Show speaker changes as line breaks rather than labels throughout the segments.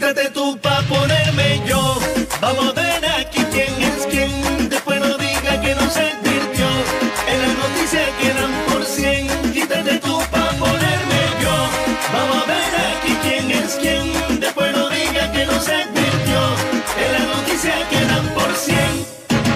Quítate tú pa' ponerme yo. Vamos a ver aquí quién es quién. Después no diga que no se advirtió. En las noticias quedan por 100. Quítate tú pa' ponerme yo. Vamos a ver aquí quién es quién. Después no diga que no se advirtió. En las noticias quedan por 100.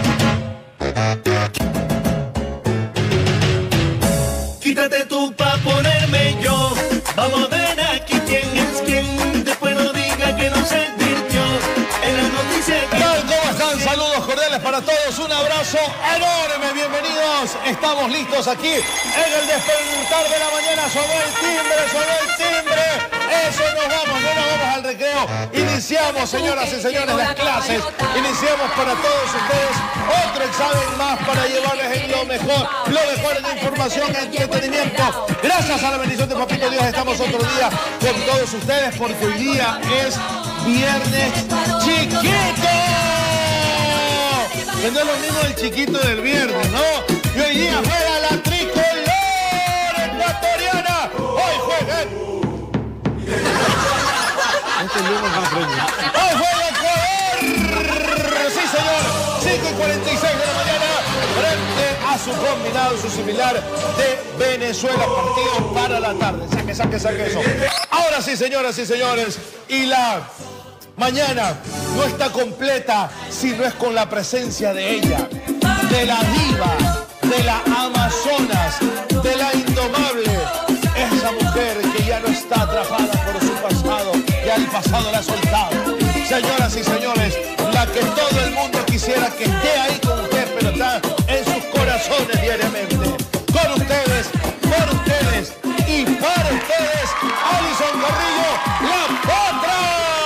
Quítate tú pa' ponerme yo. Vamos a ver aquí quién es quién. Después no diga que no se advirtió. En las noticias que...
¿Cómo están? Saludos cordiales para todos. Un abrazo enorme. Bienvenidos. Estamos listos aquí en el despertar de la mañana. Sonó el timbre, sonó el timbre. Eso nos vamos, no nos vamos al recreo. Iniciamos, señoras y señores, las clases. Iniciamos para todos ustedes otro examen más para llevarles en lo mejor en la información, entretenimiento. Gracias a la bendición de Papito Dios estamos otro día con todos ustedes porque hoy día es Viernes Chiquito. Que no es lo mismo el chiquito del viernes, ¿no? Y hoy día juega la tricolor ecuatoriana. Hoy juegan. ¡Hoy juega Ecuador! Sí, señor. 5:46 de la mañana. Frente a su combinado, su similar de Venezuela. Partido para la tarde. Saque eso. Ahora sí, señoras y señores. Y la mañana no está completa si no es con la presencia de ella. De la diva, de la Amazonas, de la indomable. Esa mujer que ya no está atrapada por su pasado, ya el pasado la ha soltado. Señoras y señores, la que todo el mundo quisiera que esté ahí con usted, pero está en sus corazones diariamente. Con ustedes, por ustedes y para ustedes, Alison Carrillo, la Potra.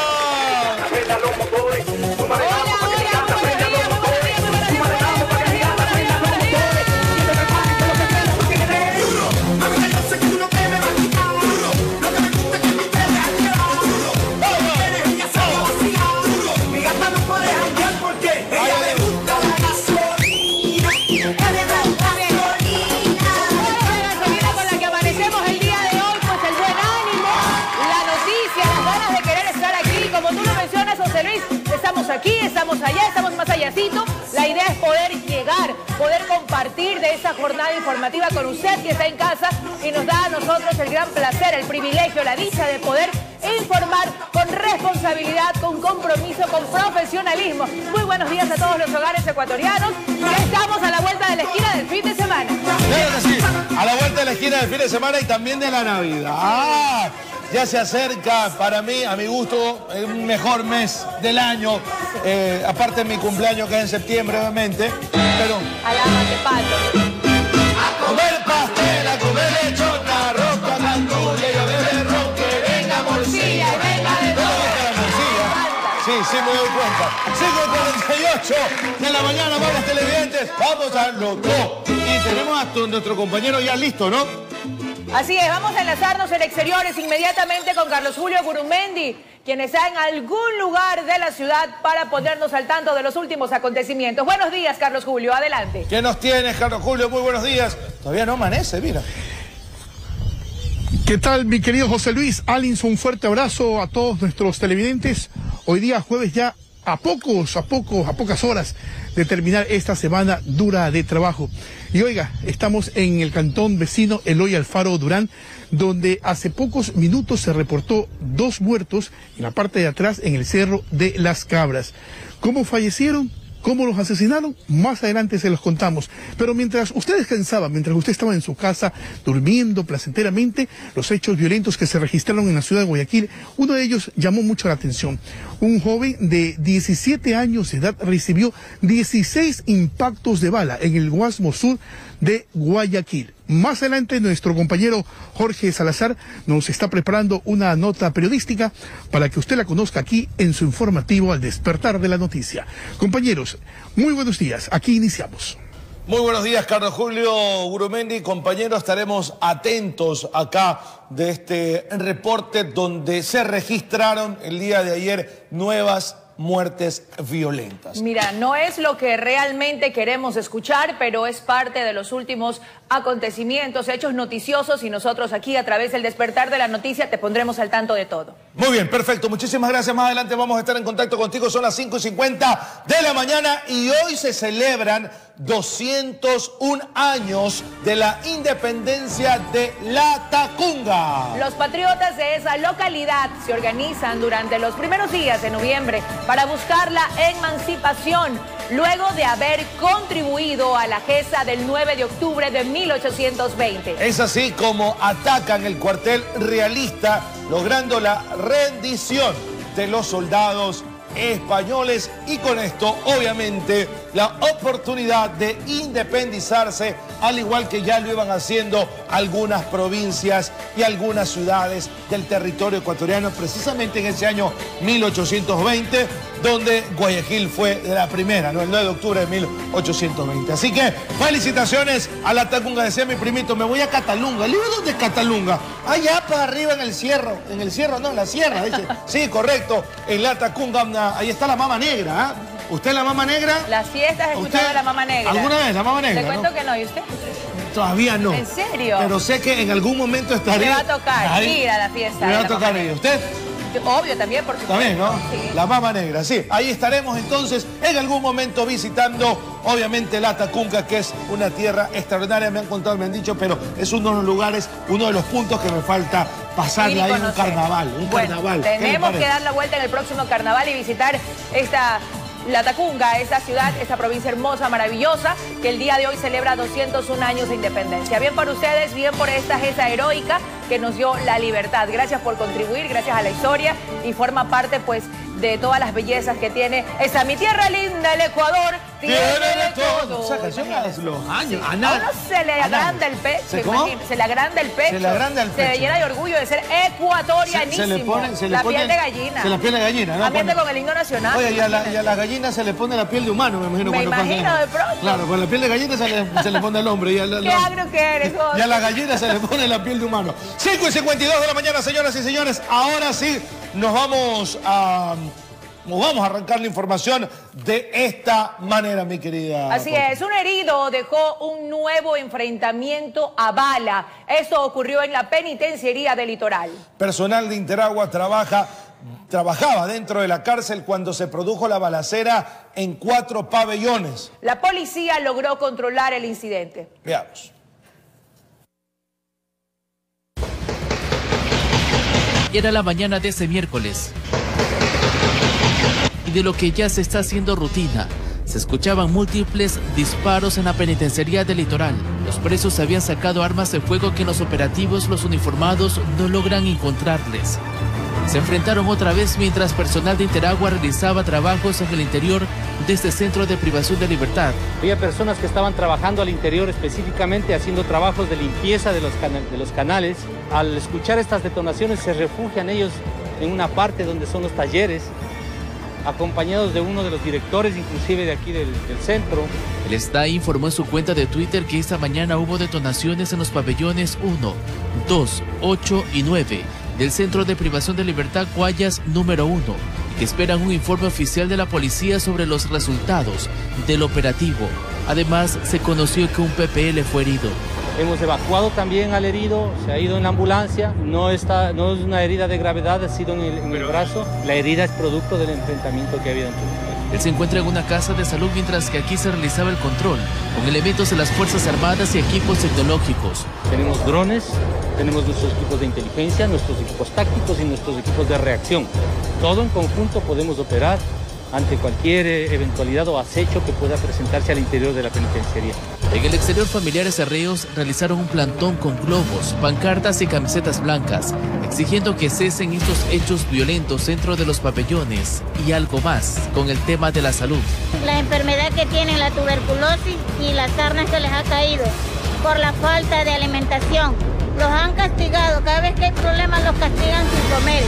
Aquí, estamos allá, estamos más allácito. La idea es poder llegar, poder compartir de esa jornada informativa con usted que está en casa y nos da a nosotros el gran placer, el privilegio, la dicha de poder informar con responsabilidad, con compromiso, con profesionalismo. Muy buenos días a todos los hogares ecuatorianos. Ya estamos a la vuelta de la esquina del fin de semana.
Claro que sí, a la vuelta de la esquina del fin de semana y también de la Navidad. Ya se acerca, para mí, a mi gusto, el mejor mes del año. Aparte de mi cumpleaños, que es en septiembre, obviamente. Pero...
Alámate, pato.
A comer pastel, a comer lechona, roca, cantulia y a beber ron, que venga morcilla y venga de todo. Sí, me doy cuenta. 5:48 de la mañana, amables televidentes. Vamos a loco. Y tenemos a nuestro compañero ya listo, ¿no?
Así es, vamos a enlazarnos en exteriores inmediatamente con Carlos Julio Gurumendi, quien está en algún lugar de la ciudad para ponernos al tanto de los últimos acontecimientos. Buenos días, Carlos Julio, adelante.
¿Qué nos tienes, Carlos Julio? Muy buenos días. Todavía no amanece, mira.
¿Qué tal, mi querido José Luis? Alison, un fuerte abrazo a todos nuestros televidentes. Hoy día jueves ya a pocas horas de terminar esta semana dura de trabajo. Y oiga, estamos en el cantón vecino Eloy Alfaro Durán, donde hace pocos minutos se reportó 2 muertos en la parte de atrás en el Cerro de las Cabras. ¿Cómo fallecieron? ¿Cómo los asesinaron? Más adelante se los contamos. Pero mientras usted descansaba, mientras usted estaba en su casa durmiendo placenteramente, los hechos violentos que se registraron en la ciudad de Guayaquil, uno de ellos llamó mucho la atención. Un joven de 17 años de edad recibió 16 impactos de bala en el Guasmo Sur de Guayaquil. Más adelante nuestro compañero Jorge Salazar nos está preparando una nota periodística para que usted la conozca aquí en su informativo al despertar de la noticia. Compañeros, muy buenos días, aquí iniciamos.
Muy buenos días, Carlos Julio Gurumendi. Compañeros, estaremos atentos acá de este reporte donde se registraron el día de ayer nuevas muertes violentas.
Mira, no es lo que realmente queremos escuchar, pero es parte de los últimos acontecimientos, hechos noticiosos, y nosotros aquí a través del despertar de la noticia te pondremos al tanto de todo.
Muy bien, perfecto. Muchísimas gracias. Más adelante vamos a estar en contacto contigo. Son las 5:50 de la mañana y hoy se celebran 201 años de la independencia de Latacunga.
Los patriotas de esa localidad se organizan durante los primeros días de noviembre para buscar la emancipación, luego de haber contribuido a la gesta del 9 de octubre de 1820.
Es así como atacan el cuartel realista, logrando la rendición de los soldados españoles y con esto, obviamente, la oportunidad de independizarse, al igual que ya lo iban haciendo algunas provincias y algunas ciudades del territorio ecuatoriano, precisamente en ese año 1820, donde Guayaquil fue de la primera, ¿no? El 9 de octubre de 1820. Así que felicitaciones a Latacunga. Decía mi primito, me voy a Catalunga. ¿Le digo dónde es Catalunga? Allá para arriba en el Cierro, no, en la sierra, dice. Sí, correcto, en Latacunga, ahí está la Mama Negra, ¿eh? ¿Usted la Mama Negra?
Las fiestas, he escuchado de la Mama Negra.
¿Alguna vez la Mama Negra?
Te cuento, ¿no? Que no, ¿y usted?
Todavía no.
¿En serio?
Pero sé que en algún momento estaré.
Le va a tocar ir a la fiesta.
Le va a tocar ir. ¿Usted?
Obvio, también, por supuesto.
También, ¿no?
Sí.
La Mama Negra, sí. Ahí estaremos entonces en algún momento visitando, obviamente, Latacunga, que es una tierra extraordinaria, me han contado, me han dicho, pero es uno de los lugares, uno de los puntos que me falta pasarle ahí en un carnaval. Carnaval.
Tenemos que dar la vuelta en el próximo carnaval y visitar esta Latacunga, esa ciudad, esa provincia hermosa, maravillosa, que el día de hoy celebra 201 años de independencia. Bien por ustedes, bien por esta gesta heroica que nos dio la libertad. Gracias por contribuir, gracias a la historia y forma parte, pues, de todas las bellezas que tiene esa mi tierra linda, el Ecuador, tiene de todo.
Esa canción hace los años.
A uno se le agranda el pecho. Se le agranda el pecho.
Se le agranda el pecho.
Se le llena de orgullo de ser ecuatorianísimo.
La
piel de gallina.
Se la piel de gallina, ¿no?
Ambiente con el himno nacional.
Oye, y a las gallinas se le pone la piel de humano, me imagino.
Me imagino de pronto.
Claro, con la piel de gallina se le pone al hombre.
Qué agrio que eres, Jorge.
Y a la gallina se le pone la piel de humano. 5:52 de la mañana, señoras y señores. Ahora sí, nos vamos a arrancar la información de esta manera, mi querida.
Así es, un herido dejó un nuevo enfrentamiento a bala. Esto ocurrió en la penitenciaría del Litoral.
Personal de Interagua trabajaba dentro de la cárcel cuando se produjo la balacera en 4 pabellones.
La policía logró controlar el incidente.
Veamos.
Era la mañana de ese miércoles. Y de lo que ya se está haciendo rutina, se escuchaban múltiples disparos en la penitenciaría del Litoral. Los presos habían sacado armas de fuego que en los operativos los uniformados no logran encontrarles. Se enfrentaron otra vez mientras personal de Interagua realizaba trabajos en el interior de este centro de privación de libertad.
Había personas que estaban trabajando al interior, específicamente haciendo trabajos de limpieza de los canales. Al escuchar estas detonaciones se refugian ellos en una parte donde son los talleres, acompañados de uno de los directores, inclusive de aquí del centro.
El SDAI informó en su cuenta de Twitter que esta mañana hubo detonaciones en los pabellones 1, 2, 8 y 9 del Centro de Privación de Libertad Guayas número 1, y que esperan un informe oficial de la policía sobre los resultados del operativo. Además, se conoció que un PPL fue herido.
Hemos evacuado también al herido, se ha ido en la ambulancia, no es una herida de gravedad, ha sido en el brazo. La herida es producto del enfrentamiento que ha habido entre nosotros.
Él se encuentra en una casa de salud mientras que aquí se realizaba el control, con elementos de las Fuerzas Armadas y equipos tecnológicos.
Tenemos drones, tenemos nuestros equipos de inteligencia, nuestros equipos tácticos y nuestros equipos de reacción. Todo en conjunto podemos operar ante cualquier eventualidad o acecho que pueda presentarse al interior de la penitenciaría.
En el exterior, familiares de reos realizaron un plantón con globos, pancartas y camisetas blancas, exigiendo que cesen estos hechos violentos dentro de los pabellones y algo más con el tema de la salud.
La enfermedad que tienen, la tuberculosis y las sarnas que les ha caído por la falta de alimentación. Los han castigado, cada vez que hay problemas los castigan sin comer.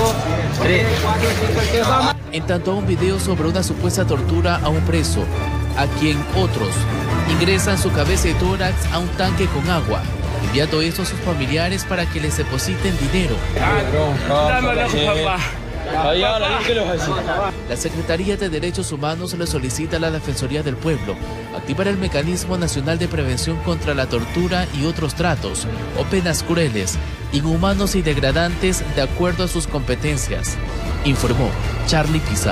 En tanto a un video sobre una supuesta tortura a un preso, a quien otros ingresan su cabeza y tórax a un tanque con agua, enviando esto a sus familiares para que les depositen dinero. La Secretaría de Derechos Humanos le solicita a la Defensoría del Pueblo activar el Mecanismo Nacional de Prevención contra la Tortura y otros tratos o penas crueles, inhumanos y degradantes de acuerdo a sus competencias, informó Charlie Pizarro.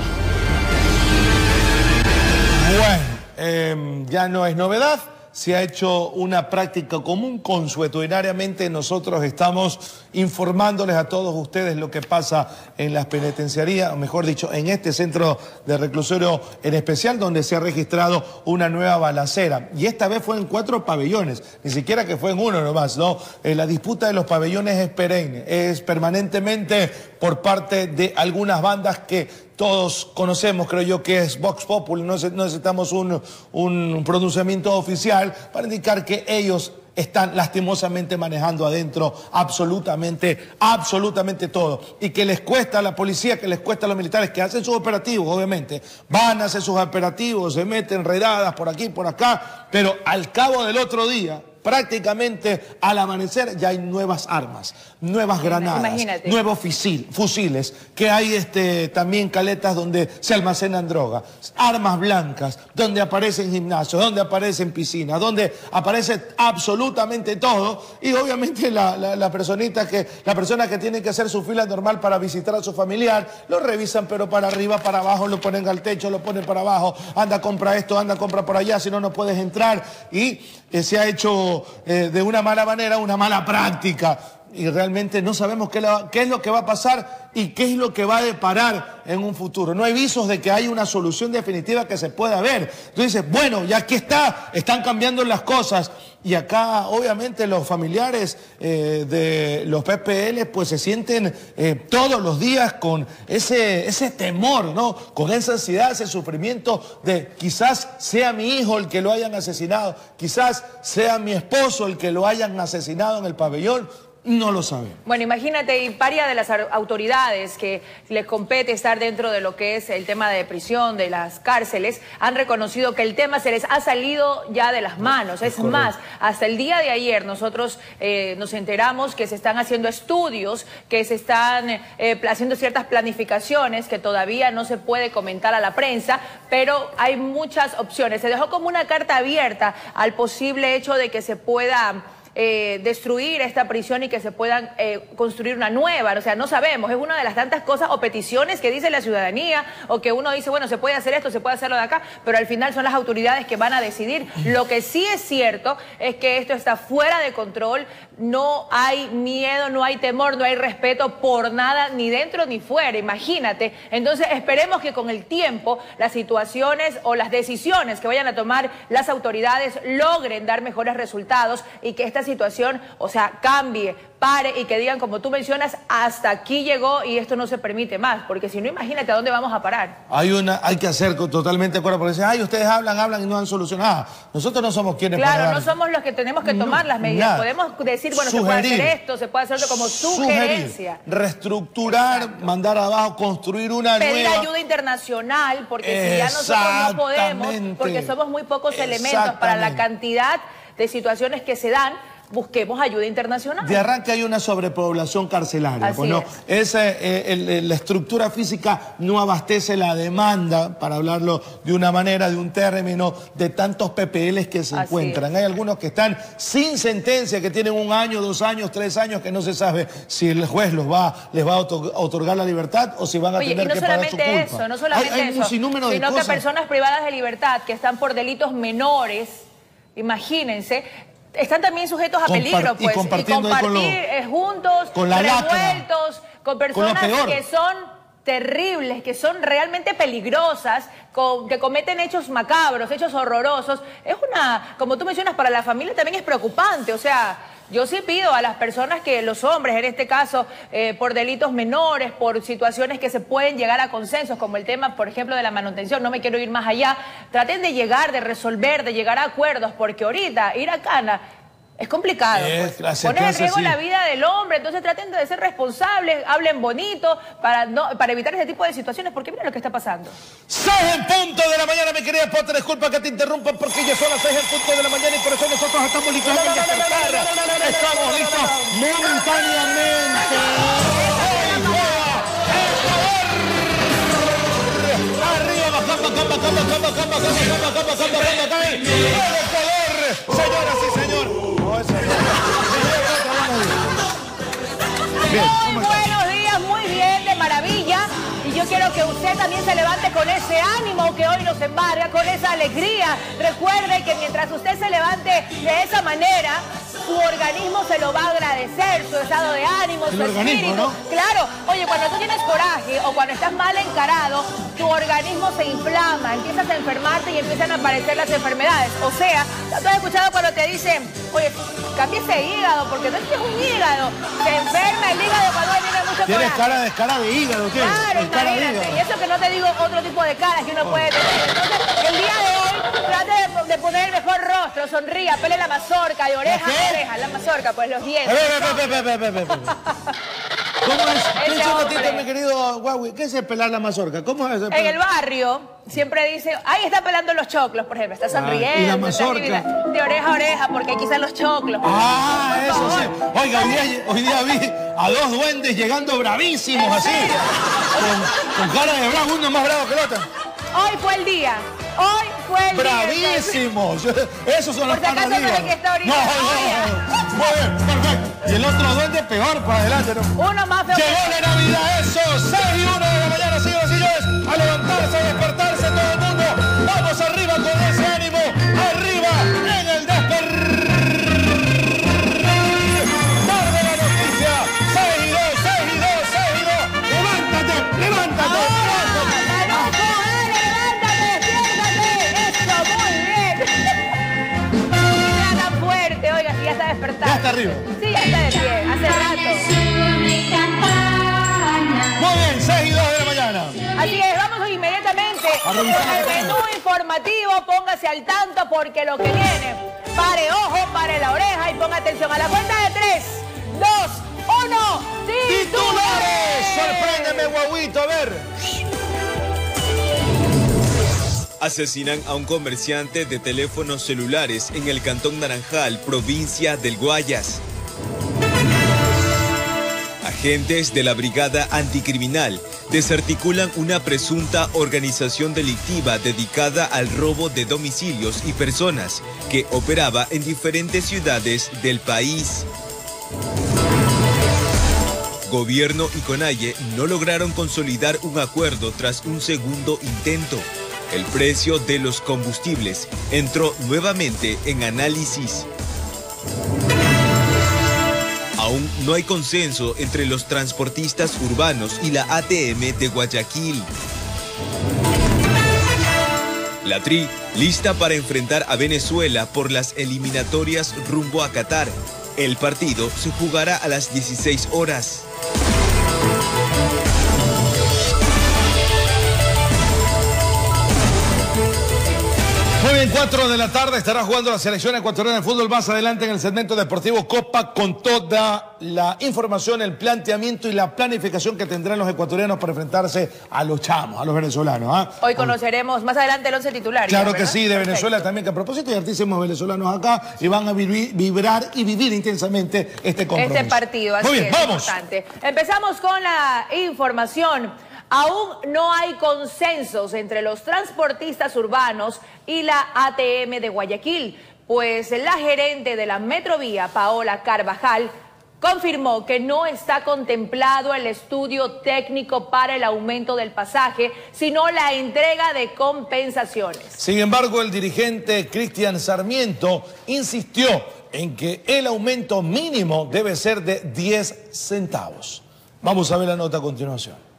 Bueno, ya no es novedad. Se ha hecho una práctica común, consuetudinariamente nosotros estamos informándoles a todos ustedes lo que pasa en las penitenciarías, o mejor dicho, en este centro de reclusorio en especial, donde se ha registrado una nueva balacera. Y esta vez fue en 4 pabellones, ni siquiera que fue en uno nomás, ¿no? La disputa de los pabellones es perenne, es permanentemente por parte de algunas bandas que todos conocemos, creo yo, que es Vox Populi. No necesitamos un pronunciamiento oficial para indicar que ellos están lastimosamente manejando adentro absolutamente todo. Y que les cuesta a la policía, que les cuesta a los militares, que hacen sus operativos, obviamente. Van a hacer sus operativos, se meten redadas por aquí, por acá, pero al cabo del otro día, prácticamente al amanecer, ya hay nuevas armas, nuevas granadas,
imagínate,
nuevos fusiles, que hay también caletas donde se almacenan drogas, armas blancas, donde aparecen gimnasios, donde aparecen piscinas, donde aparece absolutamente todo. Y obviamente la persona que tiene que hacer su fila normal para visitar a su familiar, lo revisan pero para arriba, para abajo, lo ponen al techo, lo ponen para abajo, anda, compra esto, anda, compra por allá, si no, no puedes entrar. Y se ha hecho de una mala manera, una mala práctica, y realmente no sabemos qué es lo que va a pasar y qué es lo que va a deparar en un futuro. No hay visos de que haya una solución definitiva que se pueda ver. Tú dices, bueno, ya aquí están cambiando las cosas, y acá obviamente los familiares de los PPL pues se sienten todos los días con ese temor, ¿no? Con esa ansiedad, ese sufrimiento de quizás sea mi hijo el que lo hayan asesinado, quizás sea mi esposo el que lo hayan asesinado en el pabellón. No lo saben. Bueno,
imagínate, y varias de las autoridades que les compete estar dentro de lo que es el tema de prisión, de las cárceles, han reconocido que el tema se les ha salido ya de las manos. Es más, hasta el día de ayer nosotros nos enteramos que se están haciendo estudios, que se están haciendo ciertas planificaciones que todavía no se puede comentar a la prensa, pero hay muchas opciones. Se dejó como una carta abierta al posible hecho de que se pueda destruir esta prisión y que se puedan construir una nueva. O sea, no sabemos, es una de las tantas cosas o peticiones que dice la ciudadanía, o que uno dice, bueno, se puede hacer esto, se puede hacerlo de acá, pero al final son las autoridades que van a decidir. Lo que sí es cierto es que esto está fuera de control, no hay miedo, no hay temor, no hay respeto por nada, ni dentro ni fuera, imagínate. Entonces esperemos que con el tiempo las situaciones o las decisiones que vayan a tomar las autoridades logren dar mejores resultados, y que esta situación, o sea, cambie, pare, y que digan, como tú mencionas, hasta aquí llegó y esto no se permite más, porque si no, imagínate a dónde vamos a parar.
Hay que hacer totalmente de acuerdo, porque dicen, ay, ustedes hablan y no han solucionado. Nosotros no somos quienes para
Claro, no somos los que tenemos que tomar las medidas. Nada. Podemos decir, bueno, se puede hacer esto, se puede hacerlo como sugerencia.
Reestructurar, exacto, mandar abajo, construir una nueva.
Pedir ayuda internacional, porque si ya nosotros no podemos, porque somos muy pocos elementos para la cantidad de situaciones que se dan, busquemos ayuda internacional.
De arranque hay una sobrepoblación carcelaria. Pues no, la estructura física no abastece la demanda, para hablarlo de una manera, de un término, de tantos PPLs que se encuentran. Hay algunos que están sin sentencia, que tienen 1 año, 2 años, 3 años, que no se sabe si el juez les va a otorgar la libertad o si van a tener que pagar su culpa.
No solamente eso, sino que personas privadas de libertad que están por delitos menores, imagínense, están también sujetos a peligro, pues, y compartir juntos, revueltos, con personas que son terribles, que son realmente peligrosas, que cometen hechos macabros, hechos horrorosos. Es como tú mencionas, para la familia también es preocupante. O sea, yo sí pido a las personas que, los hombres en este caso, por delitos menores, por situaciones que se pueden llegar a consensos, como el tema, por ejemplo, de la manutención, no me quiero ir más allá, traten de llegar, de resolver, de llegar a acuerdos, porque ahorita ir a cana es complicado, pues. Poner en riesgo la vida del hombre. Entonces traten de ser responsables, hablen bonito para evitar ese tipo de situaciones, porque mira lo que está pasando.
6 en punto de la mañana, mi querida Potter, disculpa que te interrumpa, porque ya son las 6 en punto de la mañana y por eso nosotros estamos listos en despertar. Estamos listos momentáneamente. Ecuador, señoras y señores. No, ese
Bien, muy buenos días, muy bien, de maravilla. Y yo quiero que usted también se levante con ese ánimo que hoy nos embarga, con esa alegría. Recuerde que mientras usted se levante de esa manera, su organismo se lo va a agradecer, su estado de ánimo, su espíritu. ¿No? Claro, oye, cuando tú tienes coraje o cuando estás mal encarado, tu organismo se inflama, empiezas a enfermarte y empiezan a aparecer las enfermedades. O sea, ¿tú has escuchado cuando te dicen, oye, cambia ese hígado porque no tienes un hígado? Se enferma el hígado cuando tiene mucho coraje.
Tienes cara de hígado, ¿qué?
Claro, imagínate. Y eso que no te digo otro tipo de caras que uno puede tener. Entonces, el día de hoy, trate de poner el mejor rostro, sonría, pele la mazorca, de oreja a oreja. La mazorca, pues los dientes.
¿Cómo es? Piensa un ratito, mi querido Huawei. ¿Qué es el pelar la mazorca? ¿Cómo es eso?
En el barrio siempre dice, ahí está pelando los choclos, por ejemplo, está sonriendo.
¿Y la mazorca?
De oreja a oreja, porque aquí están los choclos.
Ah, eso sí. Oiga, hoy día vi a dos duendes llegando bravísimos así. Con cara de bravo, uno más bravo que el otro.
Hoy fue el día. Hoy fue el día.
¡Bravísimos! Esos son los panos días.
No.
Muy bien, perfecto. Y el otro duende peor para adelante, ¿no?
Uno más feo.
Llegó la Navidad, eso. 6:01 de la mañana, señoras y señores. A levantarse, a despertarse todo el mundo. Vamos arriba con ese ánimo. Arriba en el despertar de la noticia. 6:02. Levántate, levántate.
Ya está despertando.
Ya está arriba.
Sí, ya está de pie, hace rato.
Muy bien, 6:02 de la mañana.
Así es, vamos inmediatamente con el menú informativo. Póngase al tanto porque lo que viene. Pare ojo, pare la oreja y ponga atención. A la cuenta de 3, 2, 1. ¡Titulares!
Sorpréndeme, Guaguito, a ver.
Asesinan a un comerciante de teléfonos celulares en el Cantón Naranjal, provincia del Guayas. Agentes de la Brigada Anticriminal desarticulan una presunta organización delictiva dedicada al robo de domicilios y personas que operaba en diferentes ciudades del país. Gobierno y CONAIE no lograron consolidar un acuerdo tras un segundo intento. El precio de los combustibles entró nuevamente en análisis. Aún no hay consenso entre los transportistas urbanos y la ATM de Guayaquil. La TRI lista para enfrentar a Venezuela por las eliminatorias rumbo a Qatar. El partido se jugará a las 16 horas.
Muy bien, 4 de la tarde estará jugando la selección ecuatoriana de fútbol más adelante en el segmento deportivo Copa con toda la información, el planteamiento y la planificación que tendrán los ecuatorianos para enfrentarse a los chamos, a los venezolanos. ¿Ah?
Hoy conoceremos más adelante el 11 titular.
Claro que sí, de Venezuela también, que a propósito hay hartísimos venezolanos acá y van a vibrar y vivir intensamente este compromiso.
Este partido, así
muy bien,
es,
vamos.
Importante. Empezamos con la información. Aún no hay consensos entre los transportistas urbanos y la ATM de Guayaquil, pues la gerente de la Metrovía, Paola Carvajal, confirmó que no está contemplado el estudio técnico para el aumento del pasaje, sino la entrega de compensaciones.
Sin embargo, el dirigente Cristian Sarmiento insistió en que el aumento mínimo debe ser de 10 centavos. Vamos a ver la nota a continuación.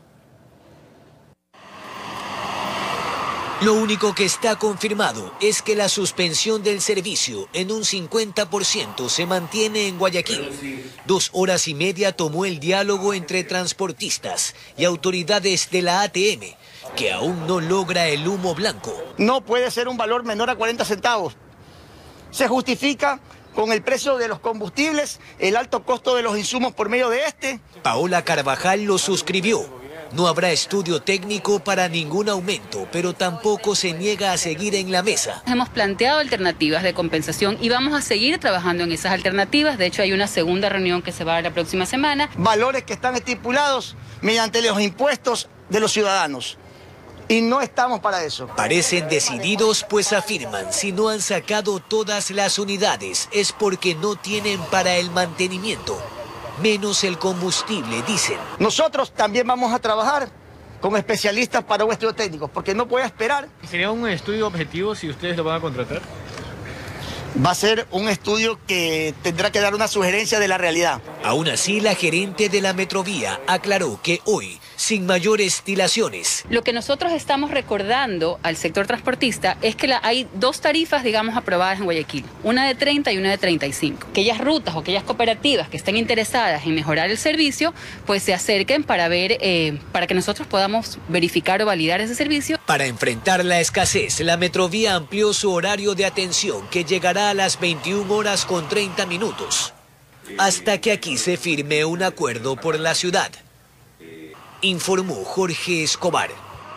Lo único que está confirmado es que la suspensión del servicio en un 50% se mantiene en Guayaquil. 2 horas y media tomó el diálogo entre transportistas y autoridades de la ATM, que aún no logra el humo blanco.
No puede ser un valor menor a 40 centavos. Se justifica con el precio de los combustibles, el alto costo de los insumos por medio de este.
Paola Carvajal lo suscribió. No habrá estudio técnico para ningún aumento, pero tampoco se niega a seguir en la mesa.
Hemos planteado alternativas de compensación y vamos a seguir trabajando en esas alternativas. De hecho, hay una segunda reunión que se va a dar la próxima semana.
Valores que están estipulados mediante los impuestos de los ciudadanos. Y no estamos para eso.
Parecen decididos, pues afirman, si no han sacado todas las unidades es porque no tienen para el mantenimiento, menos el combustible, dicen.
Nosotros también vamos a trabajar con especialistas para un estudio técnico, porque no puede esperar.
¿Sería un estudio objetivo si ustedes lo van a contratar?
Va a ser un estudio que tendrá que dar una sugerencia de la realidad.
Aún así, la gerente de la Metrovía aclaró que hoy, sin mayores dilaciones.
Lo que nosotros estamos recordando al sector transportista es que hay dos tarifas, digamos, aprobadas en Guayaquil, una de 30 y una de 35. Aquellas rutas o aquellas cooperativas que estén interesadas en mejorar el servicio, pues se acerquen para ver, para que nosotros podamos verificar o validar ese servicio.
Para enfrentar la escasez, la Metrovía amplió su horario de atención, que llegará a las 21:30, hasta que aquí se firme un acuerdo por la ciudad. Informó Jorge Escobar.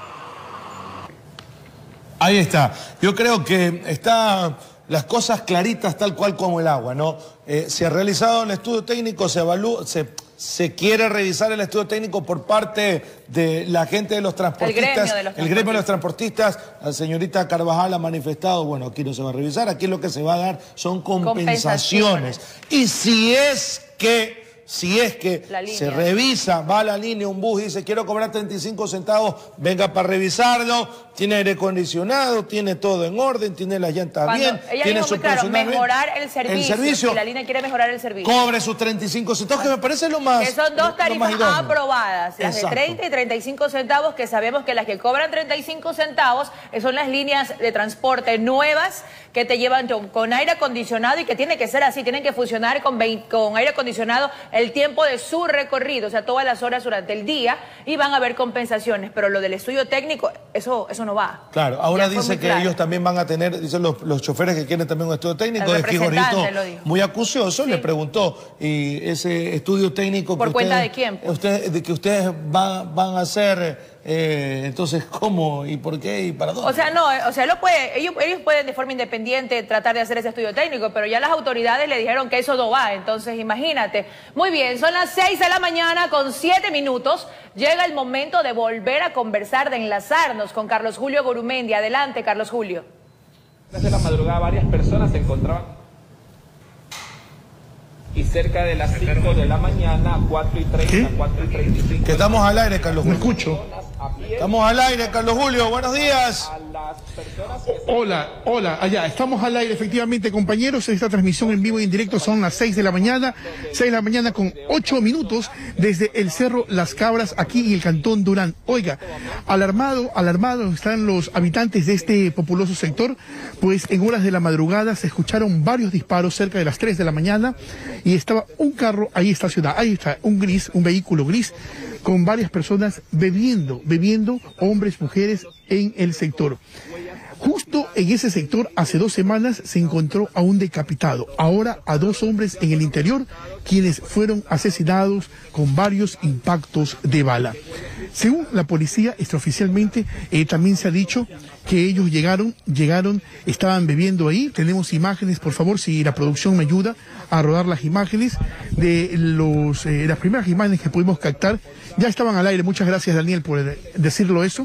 Ahí está. Yo creo que están las cosas claritas tal cual como el agua, ¿no? Se ha realizado el estudio técnico, se quiere revisar el estudio técnico por parte de la gente de los transportistas. El gremio de los transportistas. La señorita Carvajal ha manifestado, bueno, aquí no se va a revisar, aquí lo que se va a dar son compensaciones. Y si es que se revisa, va a la línea un bus y dice quiero cobrar 35 centavos, venga para revisarlo, tiene aire acondicionado, tiene todo en orden, tiene las llantas bien, tiene su personal
mejorar el servicio. Si la línea quiere mejorar el servicio,
cobre sus 35 centavos, que me parece lo más.
Que son dos tarifas aprobadas, las de 30 y 35 centavos, que sabemos que las que cobran 35 centavos son las líneas de transporte nuevas que te llevan con aire acondicionado y que tiene que ser así, tienen que funcionar con aire acondicionado el tiempo de su recorrido, o sea, todas las horas durante el día, y van a haber compensaciones, pero lo del estudio técnico, eso no va.
Claro, ahora dice que ellos también van a tener, dicen los choferes que quieren también un estudio técnico, es que Jorito, muy acucioso, le preguntó, y ese estudio técnico...
¿Por cuenta de quién?
De que ustedes van a hacer... entonces, ¿cómo y por qué y para dónde?
O sea, no, o sea, ellos pueden de forma independiente tratar de hacer ese estudio técnico, pero ya las autoridades le dijeron que eso no va, entonces imagínate. Muy bien, son las 6 de la mañana con 7 minutos, llega el momento de volver a conversar, de enlazarnos con Carlos Julio Gorumendi. Adelante, Carlos Julio.
Desde la madrugada varias personas se encontraban y cerca de las 5 de la mañana, 4:30, 4:35...
Que estamos al aire, Carlos Julio.
Me escucho.
Estamos al aire, Carlos Julio, buenos días.
Hola, allá, estamos al aire, efectivamente, compañeros. Esta transmisión en vivo y en directo son las 6 de la mañana, 6 de la mañana con 8 minutos, desde el Cerro Las Cabras, aquí en el Cantón Durán. Oiga, alarmados están los habitantes de este populoso sector, pues en horas de la madrugada se escucharon varios disparos cerca de las 3 de la mañana, y estaba un carro ahí estacionado, ahí está, un vehículo gris, con varias personas bebiendo, hombres, mujeres, en el sector. Justo en ese sector, hace 2 semanas, se encontró a un decapitado. Ahora a 2 hombres en el interior, quienes fueron asesinados con varios impactos de bala. Según la policía, extraoficialmente, también se ha dicho que ellos llegaron, estaban bebiendo ahí. Tenemos imágenes, por favor, si la producción me ayuda a rodar las imágenes de las primeras imágenes que pudimos captar. Ya estaban al aire, muchas gracias, Daniel, por decirlo eso.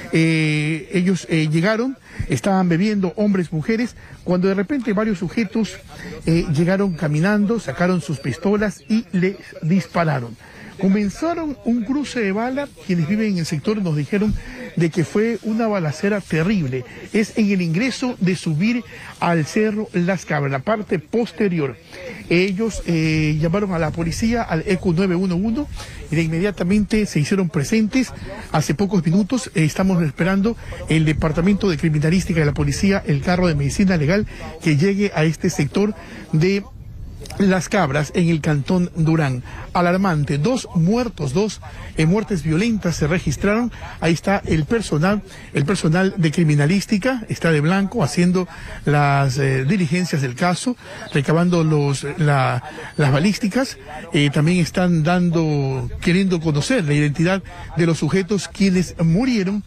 Ellos llegaron, estaban bebiendo, hombres, mujeres, cuando de repente varios sujetos llegaron caminando, sacaron sus pistolas y les dispararon. Comenzaron un cruce de bala. Quienes viven en el sector nos dijeron de que fue una balacera terrible. Es en el ingreso de subir al Cerro Las Cabras, la parte posterior. Ellos llamaron a la policía, al ECU 911, y de inmediatamente se hicieron presentes. Hace pocos minutos estamos esperando el Departamento de Criminalística de la Policía, el carro de medicina legal, que llegue a este sector de Las Cabras, en el Cantón Durán. Alarmante, 2 muertos, 2 muertes violentas se registraron. Ahí está el personal de criminalística, está de blanco, haciendo las diligencias del caso, recabando las balísticas. También están queriendo conocer la identidad de los sujetos quienes murieron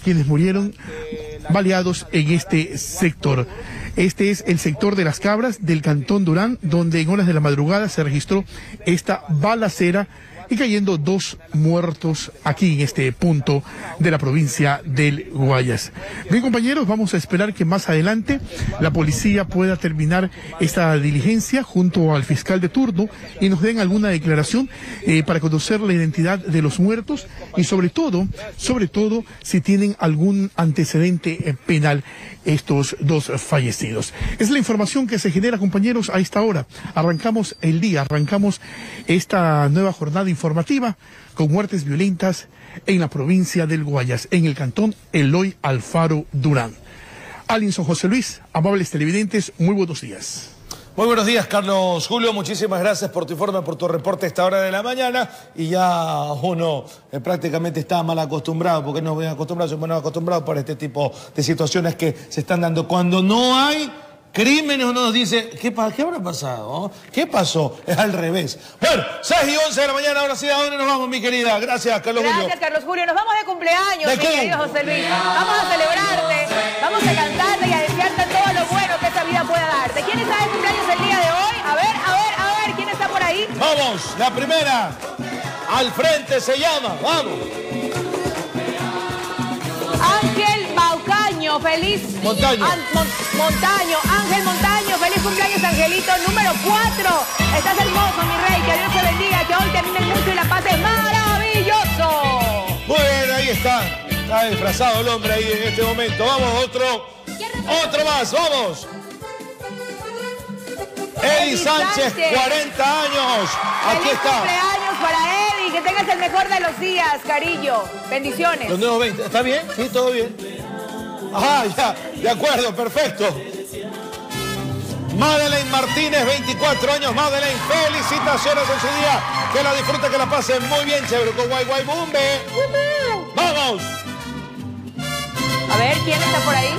baleados en este sector. Este es el sector de Las Cabras del Cantón Durán, donde en horas de la madrugada se registró esta balacera y cayendo 2 muertos aquí en este punto de la provincia del Guayas. Bien, compañeros, vamos a esperar que más adelante la policía pueda terminar esta diligencia junto al fiscal de turno y nos den alguna declaración para conocer la identidad de los muertos y sobre todo, si tienen algún antecedente penal estos 2 fallecidos. Es la información que se genera, compañeros, a esta hora. Arrancamos el día, arrancamos esta nueva jornada informativa con muertes violentas en la provincia del Guayas, en el cantón Eloy Alfaro Durán. Alinson José Luis, amables televidentes, muy buenos días.
Muy buenos días, Carlos Julio. Muchísimas gracias por tu informe, por tu reporte a esta hora de la mañana. Y ya uno prácticamente está mal acostumbrado, porque no ven acostumbrados, somos acostumbrados por este tipo de situaciones que se están dando. Cuando no hay crímenes, uno nos dice, ¿qué habrá pasado? ¿Qué pasó? Es al revés. Bueno, 6:11 de la mañana, ahora sí, ¿a dónde nos vamos, mi querida? Gracias, Carlos Julio.
Gracias, Carlos Julio. Nos vamos de cumpleaños, mi querido José Luis. Vamos a celebrarte, vamos a cantarte y a desearte todo lo bueno que esta vida pueda darte. ¿Quién está de cumpleaños el día de hoy? A ver, ¿quién está por ahí?
Vamos, la primera. Al frente se llama, vamos.
Ángel Montaño, feliz.
Montaño.
Montaño, Ángel Montaño, feliz cumpleaños, Angelito, número 4. Estás hermoso, mi rey, que Dios te bendiga, que hoy termine mucho y la paz es maravilloso.
Muy bien, ahí está. Está disfrazado el hombre ahí en este momento. Vamos, otro más, vamos. Eddie Sánchez, 40 años. Aquí está.
Feliz cumpleaños para Eddie, que tengas el mejor de los días, cariño. Bendiciones.
Los nuevos 20. ¿Está bien? Sí, todo bien. Ajá, ya, de acuerdo, perfecto. Madeleine Martínez, 24 años. Madeleine, felicitaciones en su día. Que la disfrute, que la pase muy bien, chévere. Con Guay Guay Bumbe. ¡Vamos!
A ver, ¿quién está por ahí?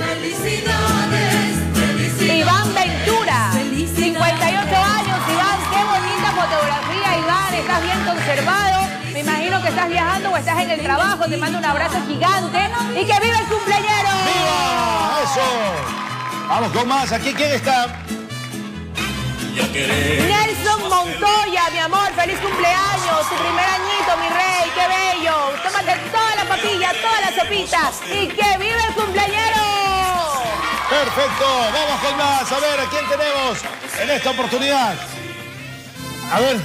Iván Ventura, 58 años. Iván, qué bonita fotografía, Iván. Estás bien conservado. Me imagino que estás viajando o estás en el trabajo. Te mando un abrazo gigante. ¡Y que viva el cumpleañero!
¡Viva! ¡Eso! Vamos con más. ¿Aquí quién está?
Nelson Montoya, mi amor, feliz cumpleaños, tu primer añito, mi rey, qué bello. Tómate toda la papilla, toda la sopita y que vive el cumpleañero.
Perfecto, vamos con más. A ver, ¿a quién tenemos en esta oportunidad? A ver.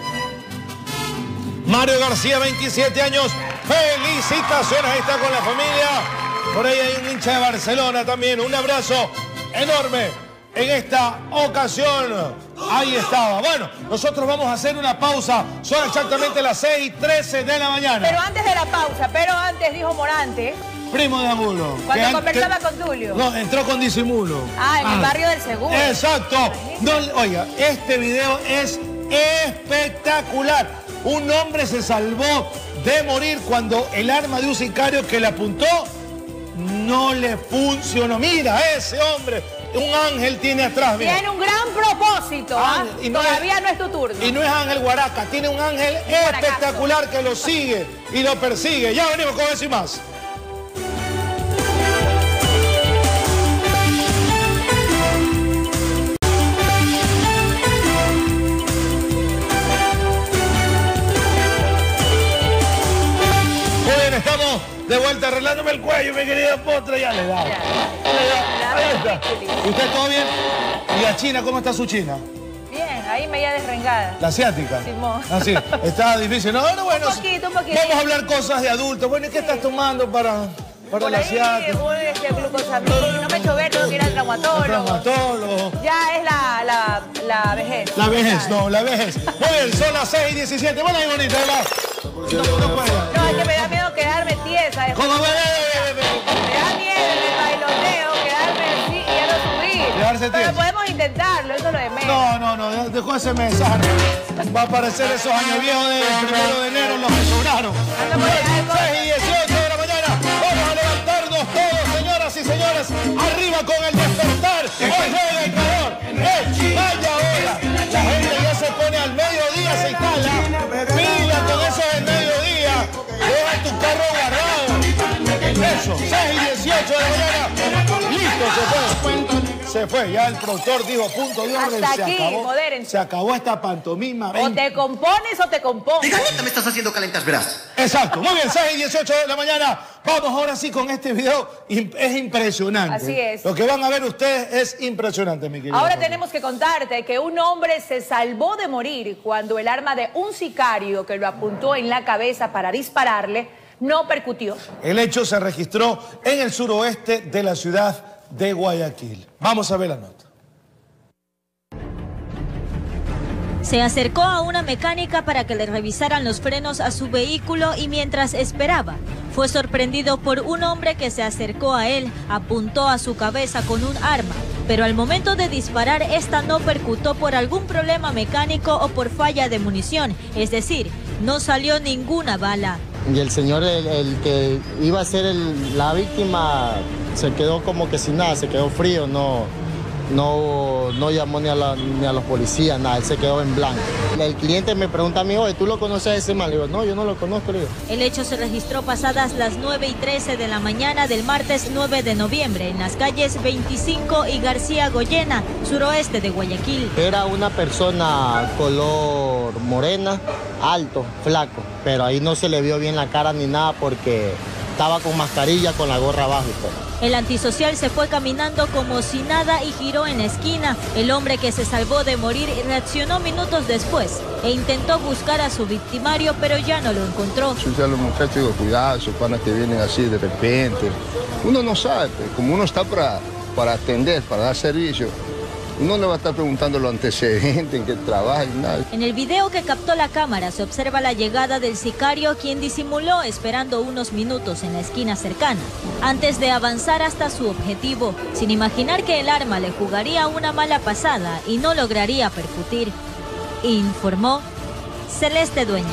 Mario García, 27 años. Felicitaciones, ahí está con la familia. Por ahí hay un hincha de Barcelona también. Un abrazo enorme en esta ocasión. Ahí estaba. Bueno, nosotros vamos a hacer una pausa. Son exactamente las 6:13 de la mañana.
Pero antes de la pausa, dijo Morante.
Primo de Angulo.
Cuando conversaba con Tulio.
No, entró con disimulo.
En el barrio del Seguro.
Exacto. No, oiga, este video es espectacular. Un hombre se salvó de morir cuando el arma de un sicario que le apuntó no le funcionó. Mira, ese hombre, un ángel tiene atrás. Mira.
Tiene un gran propósito. Y todavía no es tu turno.
Y no es Ángel Guaraca, tiene un ángel espectacular que lo sigue y lo persigue. Ya venimos con eso y más. Estamos de vuelta arreglándome el cuello, mi querida Potra. Ya le da. Ahí está. ¿Usted todo bien? ¿Y a China? ¿Cómo está su China?
Bien, ahí media desrengada.
¿La asiática?
Simón.
Ah, sí. Está difícil. No, bueno.
Un poquito.
Vamos a hablar cosas de adultos. Bueno, ¿y qué estás tomando para la asiática?
Glucosamina. No me he hecho ver, tengo que ir al traumatólogo. Ya es la vejez.
La vejez, no, la vejez. Muy bien, son las 6:17. Bueno, ahí bonita, ¿verdad?
No, es que me da miedo quedarme tiesa.
¿Cómo
me da miedo el bailoteo, quedarme así y ya no subir.
Quedarse tiesa.
Pero podemos intentarlo, eso es lo de menos.
No, dejó ese mensaje. Va a aparecer esos años viejos del 1 de enero, los que sobraron. 6:18 de la mañana. Vamos a levantarnos todos, señoras y señores. Arriba con el despertar. Hoy llega el calor. Vaya hora. La gente ya se pone al mediodía, se instala. Pila con eso del mediodía. Deja tu carro guardado. Eso, 6:18 de la mañana. Listo, se fue. se fue. Ya el productor dijo punto de orden.
Hasta
se
aquí,
acabó.
modérense.
Se acabó esta pantomima.
O te compones o te compones.
Me estás haciendo calentas, verás.
Exacto. Muy bien, 6:18 de la mañana. Vamos ahora sí con este video. Es impresionante.
Así es.
Lo que van a ver ustedes es impresionante, mi querido.
Ahora tenemos que contarte que un hombre se salvó de morir cuando el arma de un sicario que lo apuntó en la cabeza para dispararle no percutió.
El hecho se registró en el suroeste de la ciudad de Guayaquil. Vamos a ver la nota.
Se acercó a una mecánica para que le revisaran los frenos a su vehículo y mientras esperaba, fue sorprendido por un hombre que se acercó a él, apuntó a su cabeza con un arma, pero al momento de disparar esta no percutó por algún problema mecánico o por falla de munición, es decir, no salió ninguna bala.
Y el señor, el que iba a ser la víctima, se quedó como que sin nada, se quedó frío, no llamó ni a los policías, nada, él se quedó en blanco. El cliente me pregunta a mí, oye, ¿tú lo conoces a ese man? Le digo, no, yo no lo conozco, le digo.
El hecho se registró pasadas las 9:13 de la mañana del martes 9 de noviembre en las calles 25 y García Goyena, suroeste de Guayaquil.
Era una persona color morena, alto, flaco, pero ahí no se le vio bien la cara ni nada porque estaba con mascarilla, con la gorra abajo y todo.
El antisocial se fue caminando como si nada y giró en la esquina. El hombre que se salvó de morir reaccionó minutos después e intentó buscar a su victimario, pero ya no lo encontró.
Yo a los muchachos digo, cuidado, esos panas que vienen así de repente. Uno no sabe, como uno está para atender, para dar servicio. Uno le va a estar preguntando los antecedentes, en qué trabaja y nada.
En el video que captó la cámara se observa la llegada del sicario, quien disimuló esperando unos minutos en la esquina cercana, antes de avanzar hasta su objetivo, sin imaginar que el arma le jugaría una mala pasada y no lograría percutir. Informó Celeste Dueñas.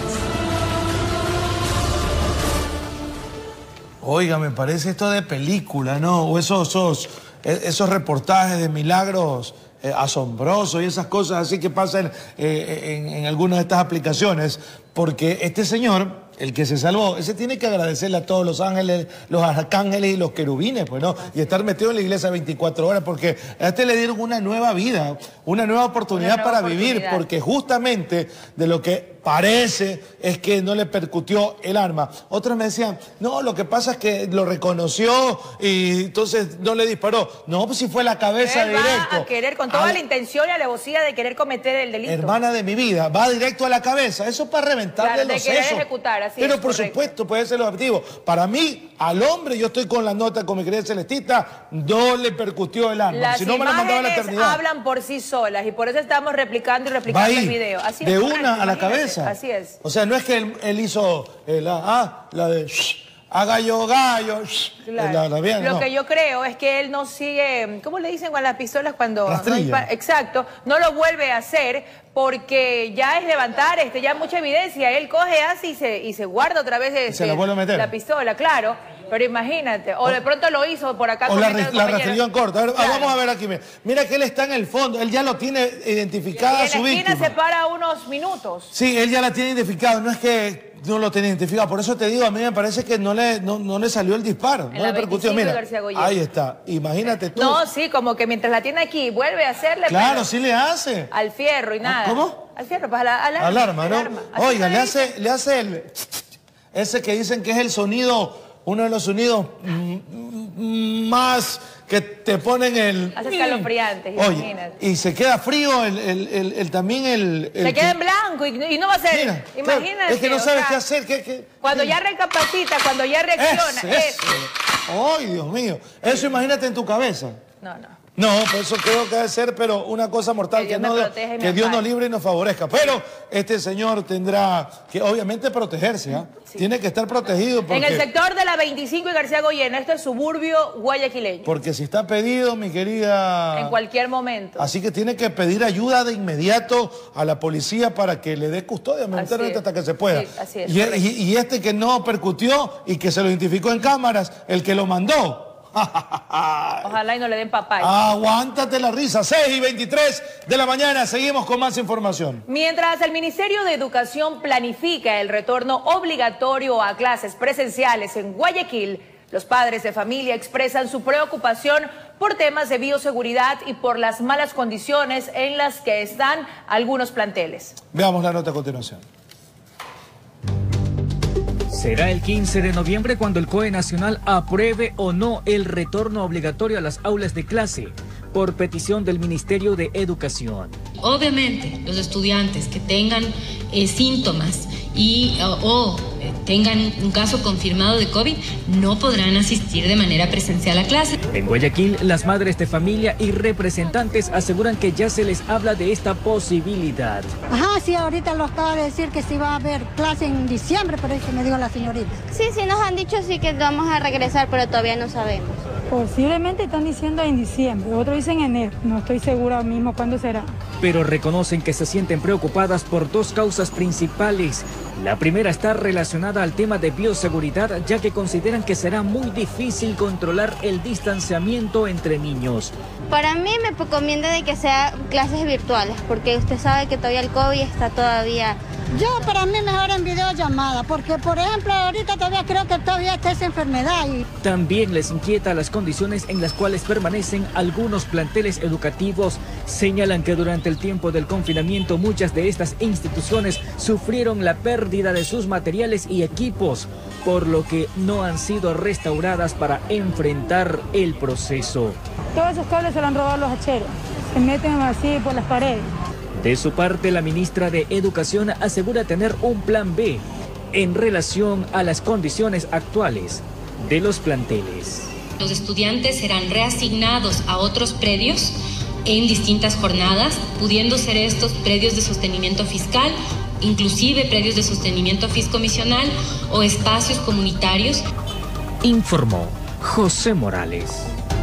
Oiga, me parece esto de película, ¿no? O esos reportajes de milagros asombrosos y esas cosas así que pasan en algunas de estas aplicaciones, porque este señor, el que se salvó, ese tiene que agradecerle a todos los ángeles, los arcángeles y los querubines, pues, ¿no? Y estar metido en la iglesia 24 horas, porque a este le dieron una nueva vida, una nueva oportunidad para vivir, porque justamente de lo que parece es que no le percutió el arma. Otros me decían, no, lo que pasa es que lo reconoció y entonces no le disparó. No, pues si fue la cabeza
él
directo.
Va a querer, con toda la intención y alevosía de querer cometer el delito.
Hermana de mi vida, va directo a la cabeza. Eso es para reventarle los sesos.
Ejecutar, así
pero
es,
por
correcto.
supuesto, puede ser el objetivo. Para mí, al hombre, yo estoy con la nota con mi querida Celestita, no le percutió el arma.
Las
Si no me la mandaba a la
imágenes
eternidad.
hablan por sí solas y por eso estamos replicando y replicando el video. Así
de
es,
una
correcto,
a la
imagínate.
cabeza.
Así es.
O sea, no es que él hizo la de a gallo,
Claro.
Bien,
Lo
no.
que yo creo es que él no sigue, ¿cómo le dicen con las pistolas cuando
Rastrilla.
Exacto, no lo vuelve a hacer porque ya es levantar ya mucha evidencia. Él coge así y se guarda otra vez
se la vuelve a meter.
la pistola, claro. Pero imagínate, o de pronto lo hizo por acá.
O la
compañero.
rastrilló en corto. A ver,
Claro.
vamos a ver aquí. Mira que él está en el fondo. Él ya lo tiene identificada
Y
a su
en la esquina
víctima.
se para unos minutos.
Sí, él ya la tiene identificado. No es que no lo tiene identificado. Por eso te digo, a mí me parece que no le salió el disparo. No le percutió. Mira, ahí está. Imagínate tú.
No, sí, como que mientras la tiene aquí, vuelve a hacerle.
Claro,
pero
sí le hace.
al fierro y nada.
¿Cómo?
Al fierro, pues al
arma, ¿no?
arma. Así
Oiga,
se
le hace ese que dicen que es el sonido, uno de los sonidos más que te ponen el...
Hace escalofriantes,
Oye,
imagínate.
y se queda frío también
Se queda en blanco y no va a ser...
Mira,
imagínate.
claro, es que no
o
sabes
sea,
qué hacer.
Cuando ya recapacita, cuando ya reacciona.
Ese. ¡Ay, Dios mío! Eso imagínate en tu cabeza.
No.
No, pues eso creo que debe ser, pero una cosa mortal que Dios nos libre y nos favorezca. Pero este señor tendrá que obviamente protegerse, ¿ah? Sí. Tiene que estar protegido. Porque,
en el sector de la 25 y García Goyena, esto es suburbio guayaquileño.
Porque si está pedido, mi querida...
En cualquier momento.
Así que tiene que pedir ayuda de inmediato a la policía para que le dé custodia hasta que se pueda.
Sí, así es,
y este que no percutió y que se lo identificó en cámaras, el que lo mandó.
Ojalá y no le den papaya.
Aguántate la risa. 6:23 de la mañana. Seguimos con más información.
Mientras el Ministerio de Educación planifica el retorno obligatorio a clases presenciales en Guayaquil, los padres de familia expresan su preocupación por temas de bioseguridad y por las malas condiciones en las que están algunos planteles.
Veamos la nota a continuación.
Será el 15 de noviembre cuando el COE Nacional apruebe o no el retorno obligatorio a las aulas de clase, por petición del Ministerio de Educación.
Obviamente, los estudiantes que tengan síntomas o tengan un caso confirmado de COVID no podrán asistir de manera presencial a clase.
En Guayaquil, las madres de familia y representantes aseguran que ya se les habla de esta posibilidad.
Ajá, sí, ahorita lo acaba de decir que sí va a haber clase en diciembre, por eso me dijo la señorita.
Sí, nos han dicho sí que vamos a regresar, pero todavía no sabemos.
Posiblemente están diciendo en diciembre, otros dicen enero, no estoy segura mismo cuándo será.
Pero reconocen que se sienten preocupadas por dos causas principales. La primera está relacionada al tema de bioseguridad, ya que consideran que será muy difícil controlar el distanciamiento entre niños.
Para mí me recomienda de que sea clases virtuales, porque usted sabe que todavía el COVID está todavía...
Para mí mejor en videollamada, porque por ejemplo ahorita todavía creo que todavía está esa enfermedad.
También les inquieta las condiciones en las cuales permanecen algunos planteles educativos. Señalan que durante el tiempo del confinamiento muchas de estas instituciones sufrieron la pérdida de sus materiales y equipos, por lo que no han sido restauradas para enfrentar el proceso.
Todos esos cables se lo han robado los hacheros, se meten así por las paredes.
De su parte, la ministra de Educación asegura tener un plan B en relación a las condiciones actuales de los planteles.
Los estudiantes serán reasignados a otros predios en distintas jornadas, pudiendo ser estos predios de sostenimiento fiscal, inclusive predios de sostenimiento fiscomisional o espacios comunitarios.
Informó José Morales.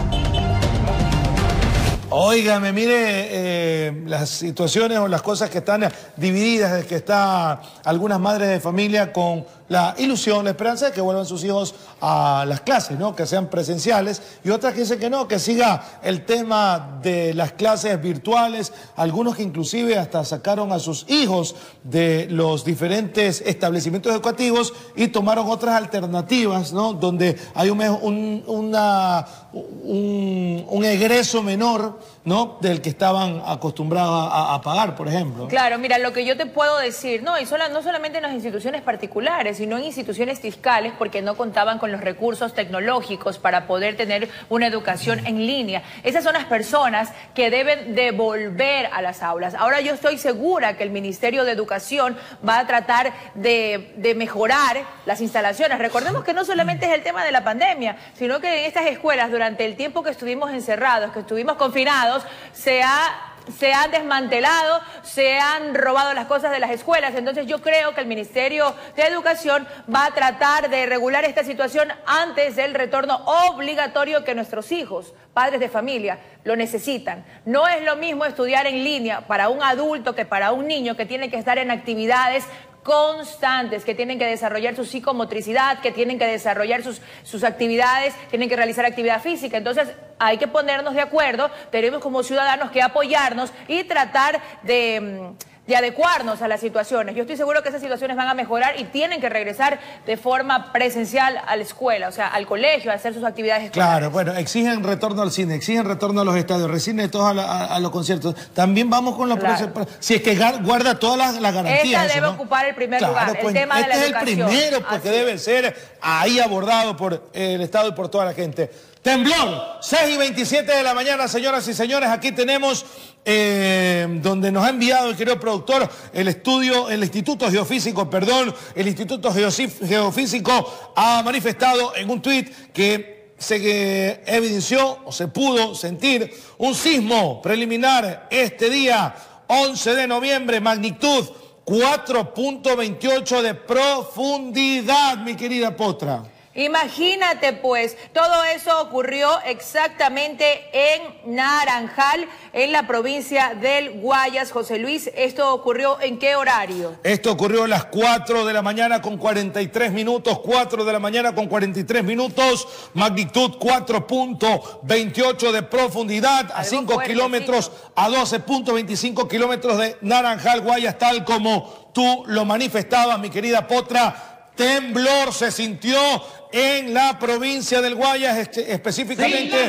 Óigame, mire las situaciones o las cosas que están divididas, de que está algunas madres de familia con la ilusión, la esperanza de que vuelvan sus hijos a las clases, ¿no? Que sean presenciales, y otras que dicen que no, que siga el tema de las clases virtuales, algunos que inclusive hasta sacaron a sus hijos de los diferentes establecimientos educativos y tomaron otras alternativas, ¿no? Donde hay un egreso menor, ¿no? Del que estaban acostumbrados a pagar, por ejemplo.
Claro, mira, lo que yo te puedo decir, no solamente en las instituciones particulares, sino en instituciones fiscales, porque no contaban con los recursos tecnológicos para poder tener una educación en línea. Esas son las personas que deben de volver a las aulas. Ahora yo estoy segura que el Ministerio de Educación va a tratar de mejorar las instalaciones. Recordemos que no solamente es el tema de la pandemia, sino que en estas escuelas, durante el tiempo que estuvimos encerrados, que estuvimos confinados, se han desmantelado, se han robado las cosas de las escuelas. Entonces yo creo que el Ministerio de Educación va a tratar de regular esta situación antes del retorno obligatorio que nuestros hijos, padres de familia, lo necesitan. No es lo mismo estudiar en línea para un adulto que para un niño que tiene que estar en actividades constantes, que tienen que desarrollar su psicomotricidad, que tienen que desarrollar sus actividades, tienen que realizar actividad física. Entonces hay que ponernos de acuerdo, tenemos como ciudadanos que apoyarnos y tratar de adecuarnos a las situaciones. Yo estoy seguro que esas situaciones van a mejorar y tienen que regresar de forma presencial a la escuela, o sea, al colegio, a hacer sus actividades escolares.
Claro, bueno, exigen retorno al cine, exigen retorno a los estadios, exigen todos a los conciertos. También vamos con los precios, si es que guarda todas las garantías.
Esta debe ocupar el primer lugar,
pues,
el tema de la educación.
Este es el primero, porque debe ser ahí abordado por el Estado y por toda la gente. Temblor, 6:27 de la mañana, señoras y señores. Aquí tenemos donde nos ha enviado el querido productor el Instituto Geofísico ha manifestado en un tuit que se evidenció o se pudo sentir un sismo preliminar este día 11 de noviembre, magnitud 4.28 de profundidad, mi querida Potra.
Imagínate pues, todo eso ocurrió exactamente en Naranjal, en la provincia del Guayas. José Luis, ¿esto ocurrió en qué horario?
Esto ocurrió a las 4 de la mañana con 43 minutos, 4 de la mañana con 43 minutos, magnitud 4.28 de profundidad, a 5 kilómetros, a 12.25 kilómetros de Naranjal, Guayas, tal como tú lo manifestabas, mi querida Potra. temblor se sintió en la provincia del Guayas, específicamente.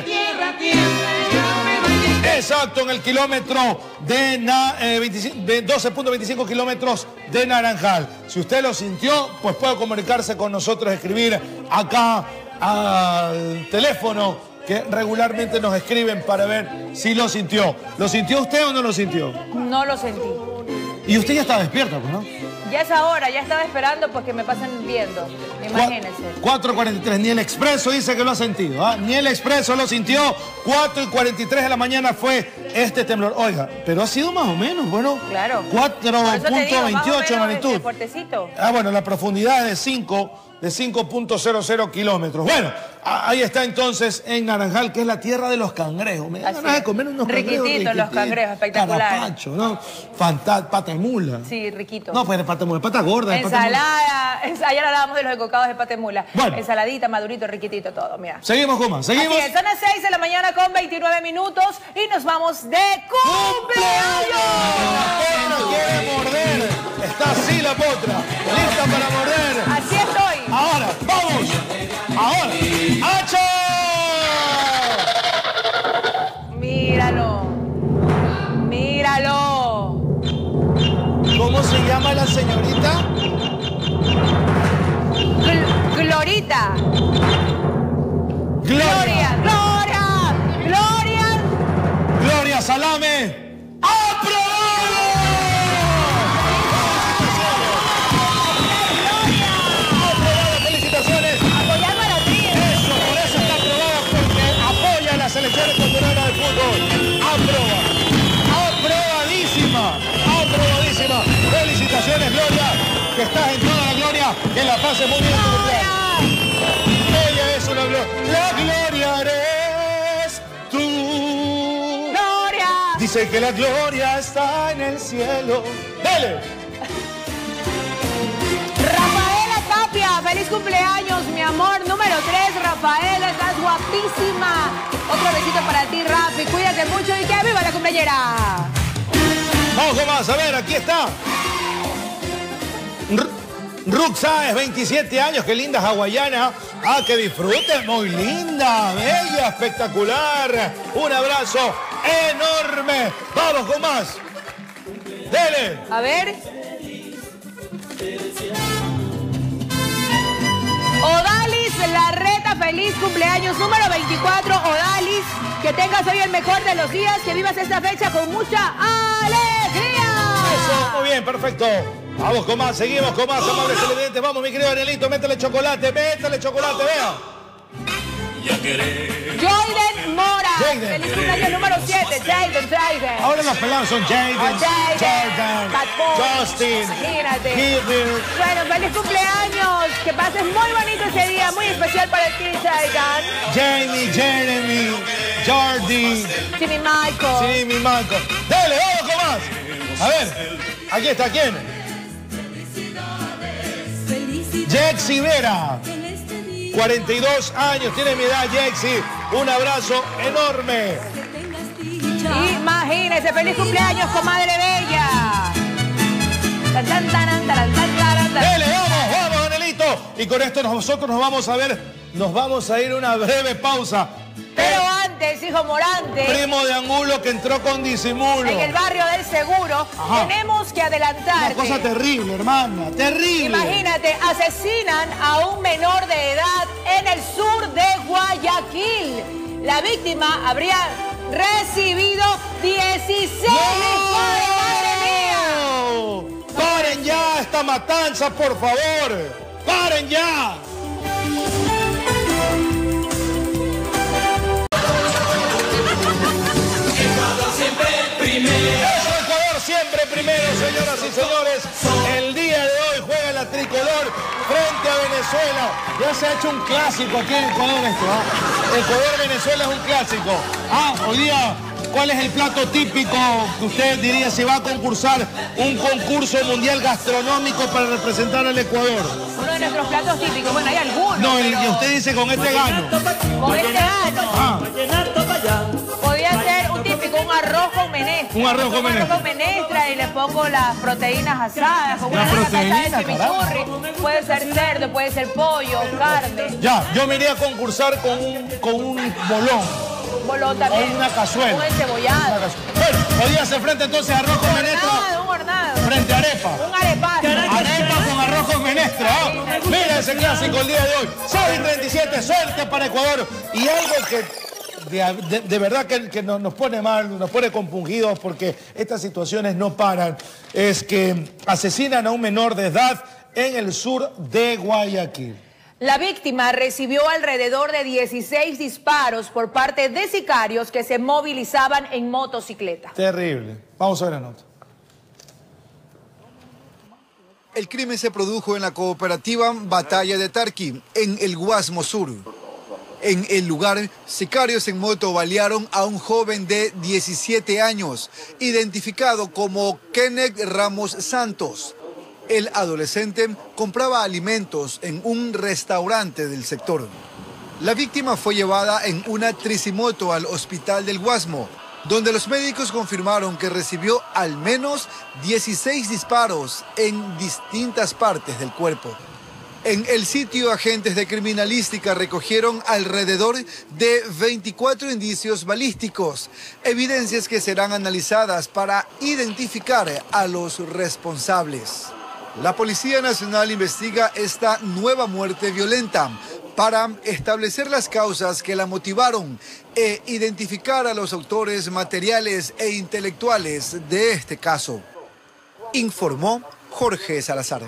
Exacto, en el kilómetro de 12.25 kilómetros de Naranjal. Si usted lo sintió, pues puede comunicarse con nosotros, escribir acá al teléfono que regularmente nos escriben para ver si lo sintió. ¿Lo sintió usted o no lo sintió?
No lo sentí.
Y usted ya está despierta, pues, ¿no?
Ya es ahora, ya estaba esperando pues que me pasen viendo. Imagínense.
4:43, ni el Expreso dice que lo ha sentido, ¿ah? Ni el Expreso lo sintió. 4:43 de la mañana fue este temblor. Oiga, pero ha sido más o menos, bueno.
Claro.
4.28 de magnitud.
Fuertecito.
Ah, bueno, la profundidad es de 5.00 kilómetros. Bueno, ahí está entonces en Naranjal, que es la tierra de los cangrejos. Me da ganas de comer unos cangrejos.
Riquititos los cangrejos, espectaculares.
Carapacho, ¿no? Pata de mula.
Sí, riquito.
No, pues pata de mula, pata gorda.
Ensalada. Ayer hablábamos de los encocados de pata de mula.
Bueno.
Ensaladita, madurito, riquitito, todo, mira.
Seguimos, Goma, seguimos.
Así es, son las 6 de la mañana con 29 minutos y nos vamos de cumpleaños.
La potra quiere morder. Está así la potra, lista para morder.
Así estoy.
Ahora, vamos. Ahora. ¡Hacho!
Míralo. Míralo.
¿Cómo se llama la señorita?
Glorita.
Gloria.
Gloria.
Gloria Salame. Selección ecuatoriana de fútbol. Aprobadísima. Felicitaciones, Gloria, que estás en toda la gloria, que la pases muy bien en tu cumpleaños. Ella es una gloria. La gloria eres tú.
Gloria.
Dice que la gloria está en el cielo. ¡Dale!
Rafaela Tapia, feliz cumpleaños, mi amor. Número 3, Rafaela, estás guapísima. Otro besito para ti, Rafi. Cuídate mucho y que viva la cumpleañera.
Vamos más, a ver, aquí está. Ruxa es 27 años, qué linda hawaiana. Ah, que disfrutes, muy linda, bella, espectacular. Un abrazo enorme. Vamos con más. Dele.
A ver. Odalis Larreta, feliz cumpleaños número 24, Odalis. Que tengas hoy el mejor de los días, que vivas esta fecha con mucha alegría.
Eso, muy bien, perfecto. Vamos con más, seguimos con más, amables televidentes. Vamos, mi querido Danielito, métele chocolate, vea.
Joyden Mora, feliz cumpleaños número 7, Jaden.
Ahora los pelados son Jaden, Jordan, Justin,
imagínate.
Hilbert.
Bueno, feliz cumpleaños, que pases muy bonito ese día, muy especial para ti, Jaden.
Jamie, Jeremy, Jordi,
Jimmy Michael.
Dale, vamos con más. A ver, aquí está, ¿quién? Jexy Vera. 42 años, tiene mi edad, Jexy. Un abrazo enorme.
Imagínese, feliz cumpleaños, comadre bella.
Dele, vamos, Danielito. Y con esto nosotros nos vamos a ir a una breve pausa.
Pero antes, hijo Morante,
primo de Angulo que entró con disimulo
en el barrio del Seguro, tenemos que adelantarte.
Una cosa terrible, hermana, terrible.
Imagínate, asesinan a un menor de edad en el sur de Guayaquil. La víctima habría recibido 16 disparos. ¡Madre mía!
¡Paren ya esta matanza, por favor! ¡Paren ya! Ecuador siempre primero, señoras y señores. El día de hoy juega la tricolor frente a Venezuela. Ya se ha hecho un clásico aquí en Ecuador esto, ¿ah? Ecuador-Venezuela es un clásico. Hoy día, ¿cuál es el plato típico que usted diría si va a concursar un concurso mundial gastronómico para representar al Ecuador?
Uno de nuestros platos típicos, bueno, hay algunos.
No,
pero...
y usted dice con este gano.
Con este gano. Podría ser un típico, un arroz con menestra.
Un arroz con menestra.
Un arroz con menestra y le pongo las proteínas asadas. Con una salsa de chimichurri. Puede ser cerdo, puede ser pollo, carne.
Ya, yo me iría a concursar con un bolón.
Bolón también.
O una cazuela.
Un encebollado.
Bueno, podría hacer frente entonces a arroz con menestra.
Un hornado.
Frente a arepa.
Un arepazo.
Arepa con arroz con menestra. ¿eh? Mira ese clásico el día de hoy. 6:37, suerte para Ecuador. Y algo que de verdad que nos pone mal, nos pone compungidos porque estas situaciones no paran, es que asesinan a un menor de edad en el sur de Guayaquil.
La víctima recibió alrededor de 16 disparos por parte de sicarios que se movilizaban en motocicleta.
Terrible. Vamos a ver la nota.
El crimen se produjo en la cooperativa Batalla de Tarqui, en el Guasmo Sur. En el lugar, sicarios en moto balearon a un joven de 17 años, identificado como Kenneth Ramos Santos. El adolescente compraba alimentos en un restaurante del sector. La víctima fue llevada en una tricimoto al hospital del Guasmo, donde los médicos confirmaron que recibió al menos 16 disparos en distintas partes del cuerpo. En el sitio, agentes de criminalística recogieron alrededor de 24 indicios balísticos, evidencias que serán analizadas para identificar a los responsables. La Policía Nacional investiga esta nueva muerte violenta para establecer las causas que la motivaron e identificar a los autores materiales e intelectuales de este caso. Informó Jorge Salazar.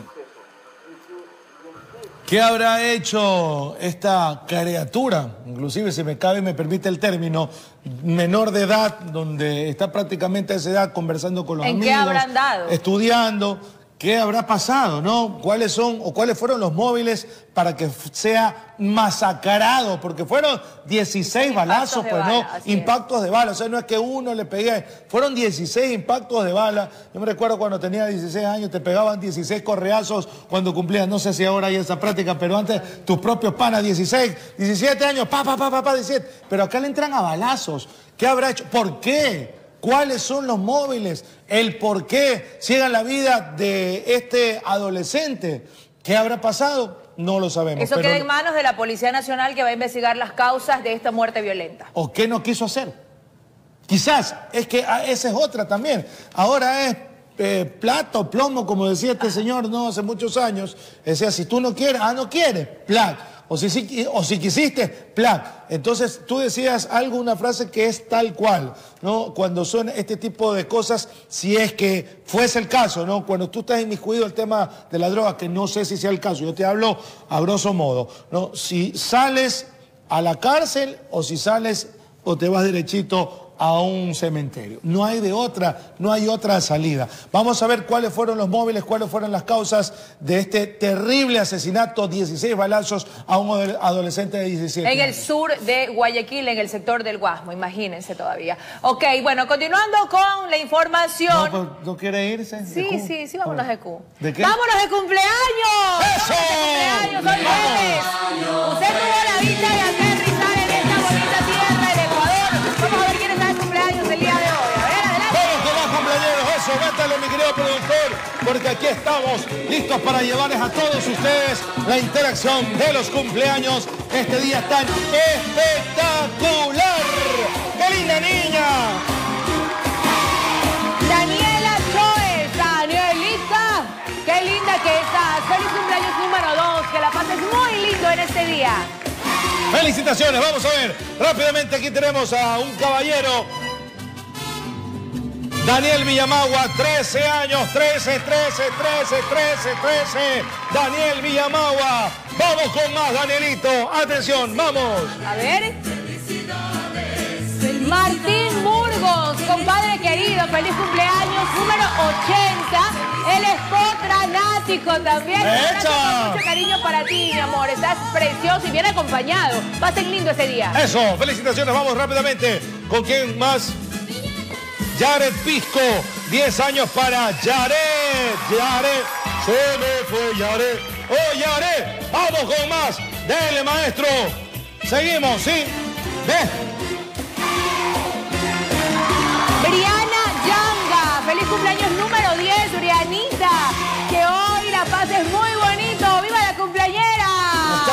¿Qué habrá hecho esta criatura? Inclusive, si me cabe y me permite el término, menor de edad, donde está prácticamente a esa edad conversando con los amigos.
¿En qué habrán dado?
Estudiando. ¿Qué habrá pasado, no? ¿Cuáles fueron los móviles para que sea masacrado? Porque fueron 16 balazos, pues no, impactos de bala. O sea, no es que uno le pegué, fueron 16 impactos de bala. Yo me recuerdo cuando tenía 16 años, te pegaban 16 correazos cuando cumplías. No sé si ahora hay esa práctica, pero antes tus propios panas, 16, 17 años, 17. Pero acá le entran a balazos. ¿Qué habrá hecho? ¿Por qué? ¿Cuáles son los móviles? ¿El por qué ciegan la vida de este adolescente? ¿Qué habrá pasado? No lo sabemos.
Eso queda en manos de la Policía Nacional, que va a investigar las causas de esta muerte violenta.
¿O qué no quiso hacer? Quizás, es que esa es otra también. Ahora es plata o plomo, como decía este señor, no, hace muchos años. Decía, si tú no quieres, no quieres, plata. O si quisiste, plan. Entonces, tú decías una frase que es tal cual, ¿no? Cuando son este tipo de cosas, si es que fuese el caso, ¿no? Cuando tú estás inmiscuido el tema de la droga, que no sé si sea el caso, yo te hablo a grosso modo, ¿no? Si sales a la cárcel o si sales o te vas derechito a un cementerio. No hay otra salida. Vamos a ver cuáles fueron los móviles, cuáles fueron las causas de este terrible asesinato, 16 balazos a un adolescente de 17 años.
En el sur de Guayaquil, en el sector del Guasmo, imagínense todavía. Ok, bueno, continuando con la información.
¿No quiere irse?
Sí, vámonos de Q.
¿De qué?
¡Vámonos de cumpleaños!
¡Eso!
¡Vámonos de cumpleaños! ¡Hoy jueves! Usted tuvo la dicha de aterrizar en esta bonita tierra del Ecuador. Vamos a ver quién está de cumpleaños el día de hoy. A ver, adelante.
Vamos con más cumpleaños. Eso, métale, mi querido productor, porque aquí estamos listos para llevarles a todos ustedes la interacción de los cumpleaños. Este día tan espectacular. ¡Qué linda niña! Daniela Choes.
Danielita, qué linda que estás. Feliz cumpleaños número 2. Que la pases muy lindo en este día.
Felicitaciones, vamos a ver. Rápidamente aquí tenemos a un caballero. Daniel Villamagua, 13 años, 13. Daniel Villamagua. Vamos con más, Danielito. Atención, vamos.
A ver. Martín Burgos, compadre querido, feliz cumpleaños número 80. Él es potranático también. Con mucho cariño para ti, mi amor. Estás precioso y bien acompañado. Va a ser lindo ese día.
Eso, felicitaciones. Vamos rápidamente. ¿Con quién más? Yaret Pisco, 10 años para Yaret. Yaret, se me fue Yaret. ¡Oh, Yaret! ¡Vamos con más! ¡Dele, maestro! Seguimos, ¿sí? ¿Ves?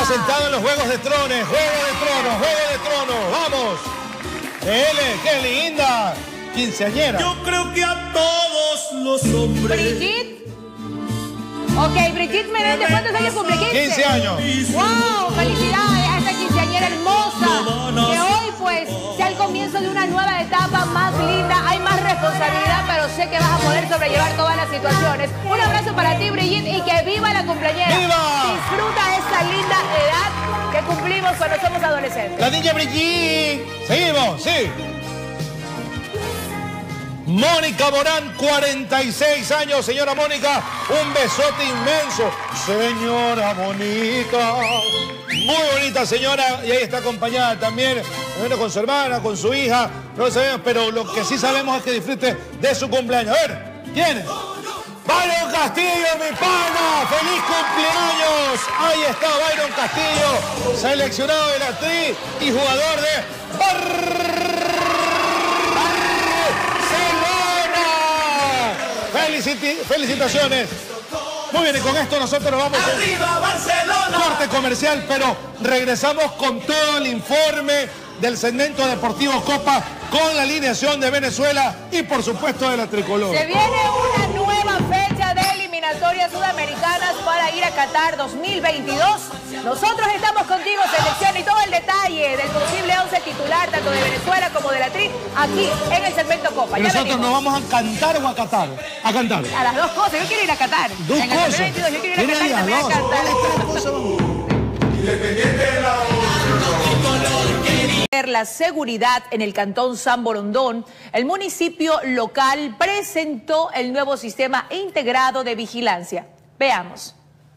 sentado en los Juegos de Tronos, Juego de Tronos, vamos. ¡Qué linda! Quinceañera.
Yo creo que a todos los hombres.
Brigitte. Ok, Brigitte Menéndez, ¿cuántos años cumple?
15 años.
¡Wow! ¡Felicidades a esta quinceañera hermosa! Que hoy, pues, sea el comienzo de una nueva etapa más linda. Hay más responsabilidad, pero sé que vas a poder sobrellevar todas las situaciones. Un abrazo para ti, Brigitte, y que viva la cumpleañera.
¡Viva!
Disfruta esta linda edad que cumplimos cuando somos adolescentes.
La niña Brigitte. Seguimos, sí. Mónica Morán, 46 años. Señora Mónica, un besote inmenso. Señora bonita. Muy bonita señora. Y ahí está acompañada también, bueno, con su hermana, con su hija. No lo sabemos, pero lo que sí sabemos es que disfrute de su cumpleaños. A ver, ¿quién es? Byron Castillo, mi pana. ¡Feliz cumpleaños! Ahí está Byron Castillo, seleccionado de la actriz y jugador de felicitaciones. Muy bien, y con esto nosotros nos vamos a un corte comercial, pero regresamos con todo el informe del segmento deportivo Copa con la alineación de Venezuela y por supuesto de la tricolor.
Se viene una nueva fecha de eliminatorias sudamericanas para ir a Qatar 2022. Nosotros estamos contigo, selección, y todo el detalle del posible 11 titular, tanto de Venezuela como de la tri, aquí en el segmento Copa.
Y nosotros nos vamos a cantar o a Qatar. A cantar.
A las dos cosas. Yo quiero ir a Qatar.
Dos
en el
cosas.
2022 yo quiero ir a Qatar y también a cantar. La seguridad en el cantón San Borondón, el municipio local presentó el nuevo sistema integrado de vigilancia. Veamos.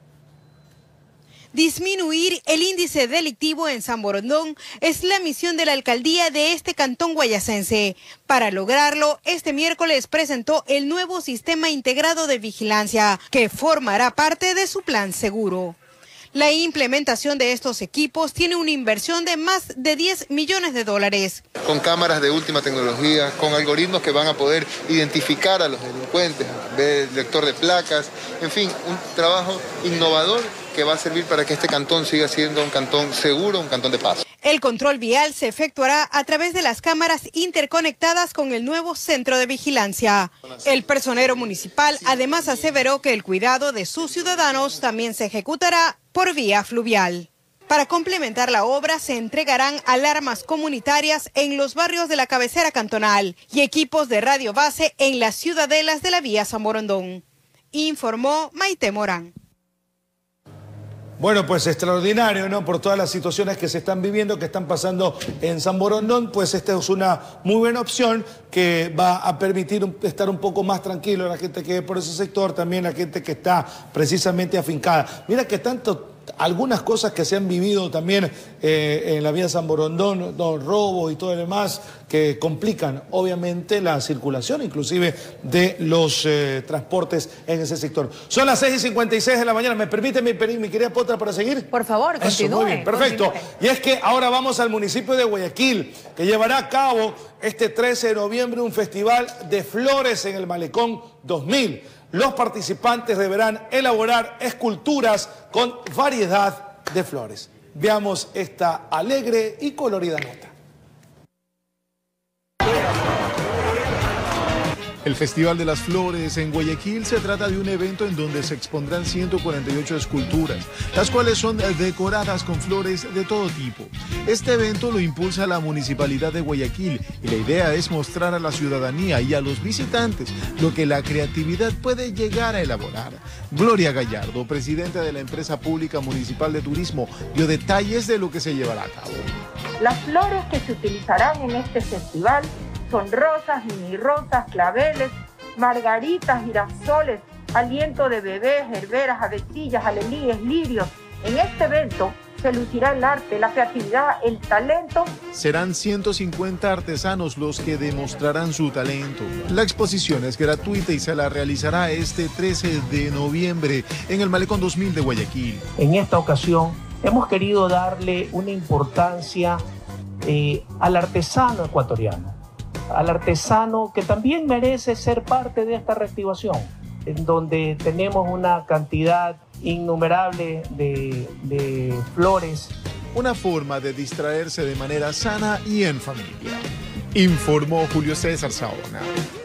Disminuir el índice delictivo en San Borondón es la misión de la alcaldía de este cantón guayacense. Para lograrlo, este miércoles presentó el nuevo sistema integrado de vigilancia, que formará parte de su plan seguro. La implementación de estos equipos tiene una inversión de más de 10 millones de dólares.
Con cámaras de última tecnología, con algoritmos que van a poder identificar a los delincuentes, ver lector de placas, en fin, un trabajo innovador que va a servir para que este cantón siga siendo un cantón seguro, un cantón de paz.
El control vial se efectuará a través de las cámaras interconectadas con el nuevo centro de vigilancia. El personero municipal además aseveró que el cuidado de sus ciudadanos también se ejecutará por vía fluvial. Para complementar la obra se entregarán alarmas comunitarias en los barrios de la cabecera cantonal y equipos de radio base en las ciudadelas de la vía San Borondón, informó Maite Morán.
Bueno, pues extraordinario, ¿no? Por todas las situaciones que se están viviendo, que están pasando en San Borondón, pues esta es una muy buena opción que va a permitir estar un poco más tranquilo a la gente que ve por ese sector, también la gente que está precisamente afincada. Mira que algunas cosas que se han vivido también en la vía San Borondón, robos y todo lo demás, que complican obviamente la circulación inclusive de los transportes en ese sector. Son las 6:56 de la mañana. ¿Me permite mi querida Potra para seguir?
Por favor, continúe.
Eso, muy bien, perfecto. Continúe. Y es que ahora vamos al municipio de Guayaquil, que llevará a cabo este 13 de noviembre un festival de flores en el Malecón 2000. Los participantes deberán elaborar esculturas con variedad de flores. Veamos esta alegre y colorida nota.
El Festival de las Flores en Guayaquil se trata de un evento en donde se expondrán 148 esculturas, las cuales son decoradas con flores de todo tipo. Este evento lo impulsa la Municipalidad de Guayaquil y la idea es mostrar a la ciudadanía y a los visitantes lo que la creatividad puede llegar a elaborar. Gloria Gallardo, presidenta de la Empresa Pública Municipal de Turismo, dio detalles de lo que se llevará a cabo.
Las flores que se utilizarán en este festival son rosas, mini rosas, claveles, margaritas, girasoles, aliento de bebés, herberas, avecillas, alelíes, lirios. En este evento se lucirá el arte, la creatividad, el talento.
Serán 150 artesanos los que demostrarán su talento. La exposición es gratuita y se la realizará este 13 de noviembre en el Malecón 2000 de Guayaquil.
En esta ocasión hemos querido darle una importancia al artesano ecuatoriano, al artesano que también merece ser parte de esta reactivación, en donde tenemos una cantidad innumerable de flores.
Una forma de distraerse de manera sana y en familia. Informó Julio César Saona.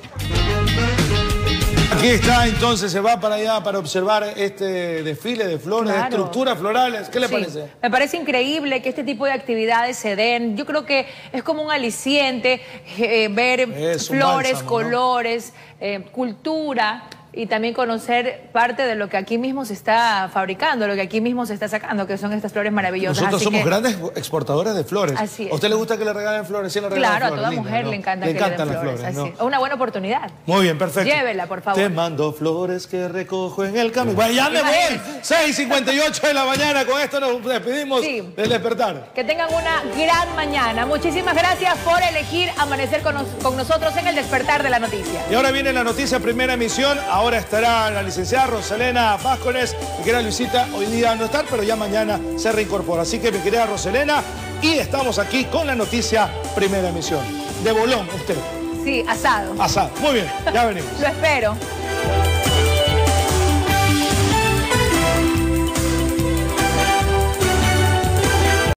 Aquí está, entonces se va para allá para observar este desfile de flores, de estructuras florales. ¿Qué le parece?
Me parece increíble que este tipo de actividades se den. Yo creo que es como un aliciente ver flores, bálsamo, colores, cultura. Y también conocer parte de lo que aquí mismo se está fabricando, lo que aquí mismo se está sacando, que son estas flores maravillosas.
Nosotros somos grandes exportadores de flores.
Así es.
¿A usted le gusta que le regalen flores? ¿Sí le regalan
flores?
Claro,
a toda mujer le encanta que le den flores. Así.
¿no?
Es una buena oportunidad.
Muy bien, perfecto.
Llévela, por favor.
Te mando flores que recojo en el camino. Bueno, ya me voy. 6:58 de la mañana. Con esto nos despedimos del despertar.
Que tengan una gran mañana. Muchísimas gracias por elegir amanecer con nosotros en el despertar de la noticia.
Y ahora viene la noticia primera emisión. Ahora estará la licenciada Roselena Vázquez. Mi querida Luisita, hoy día no estar, pero ya mañana se reincorpora. Así que mi querida Roselena, y estamos aquí con la noticia primera emisión. De bolón, usted.
Sí, asado.
Asado, muy bien, ya venimos.
Lo espero.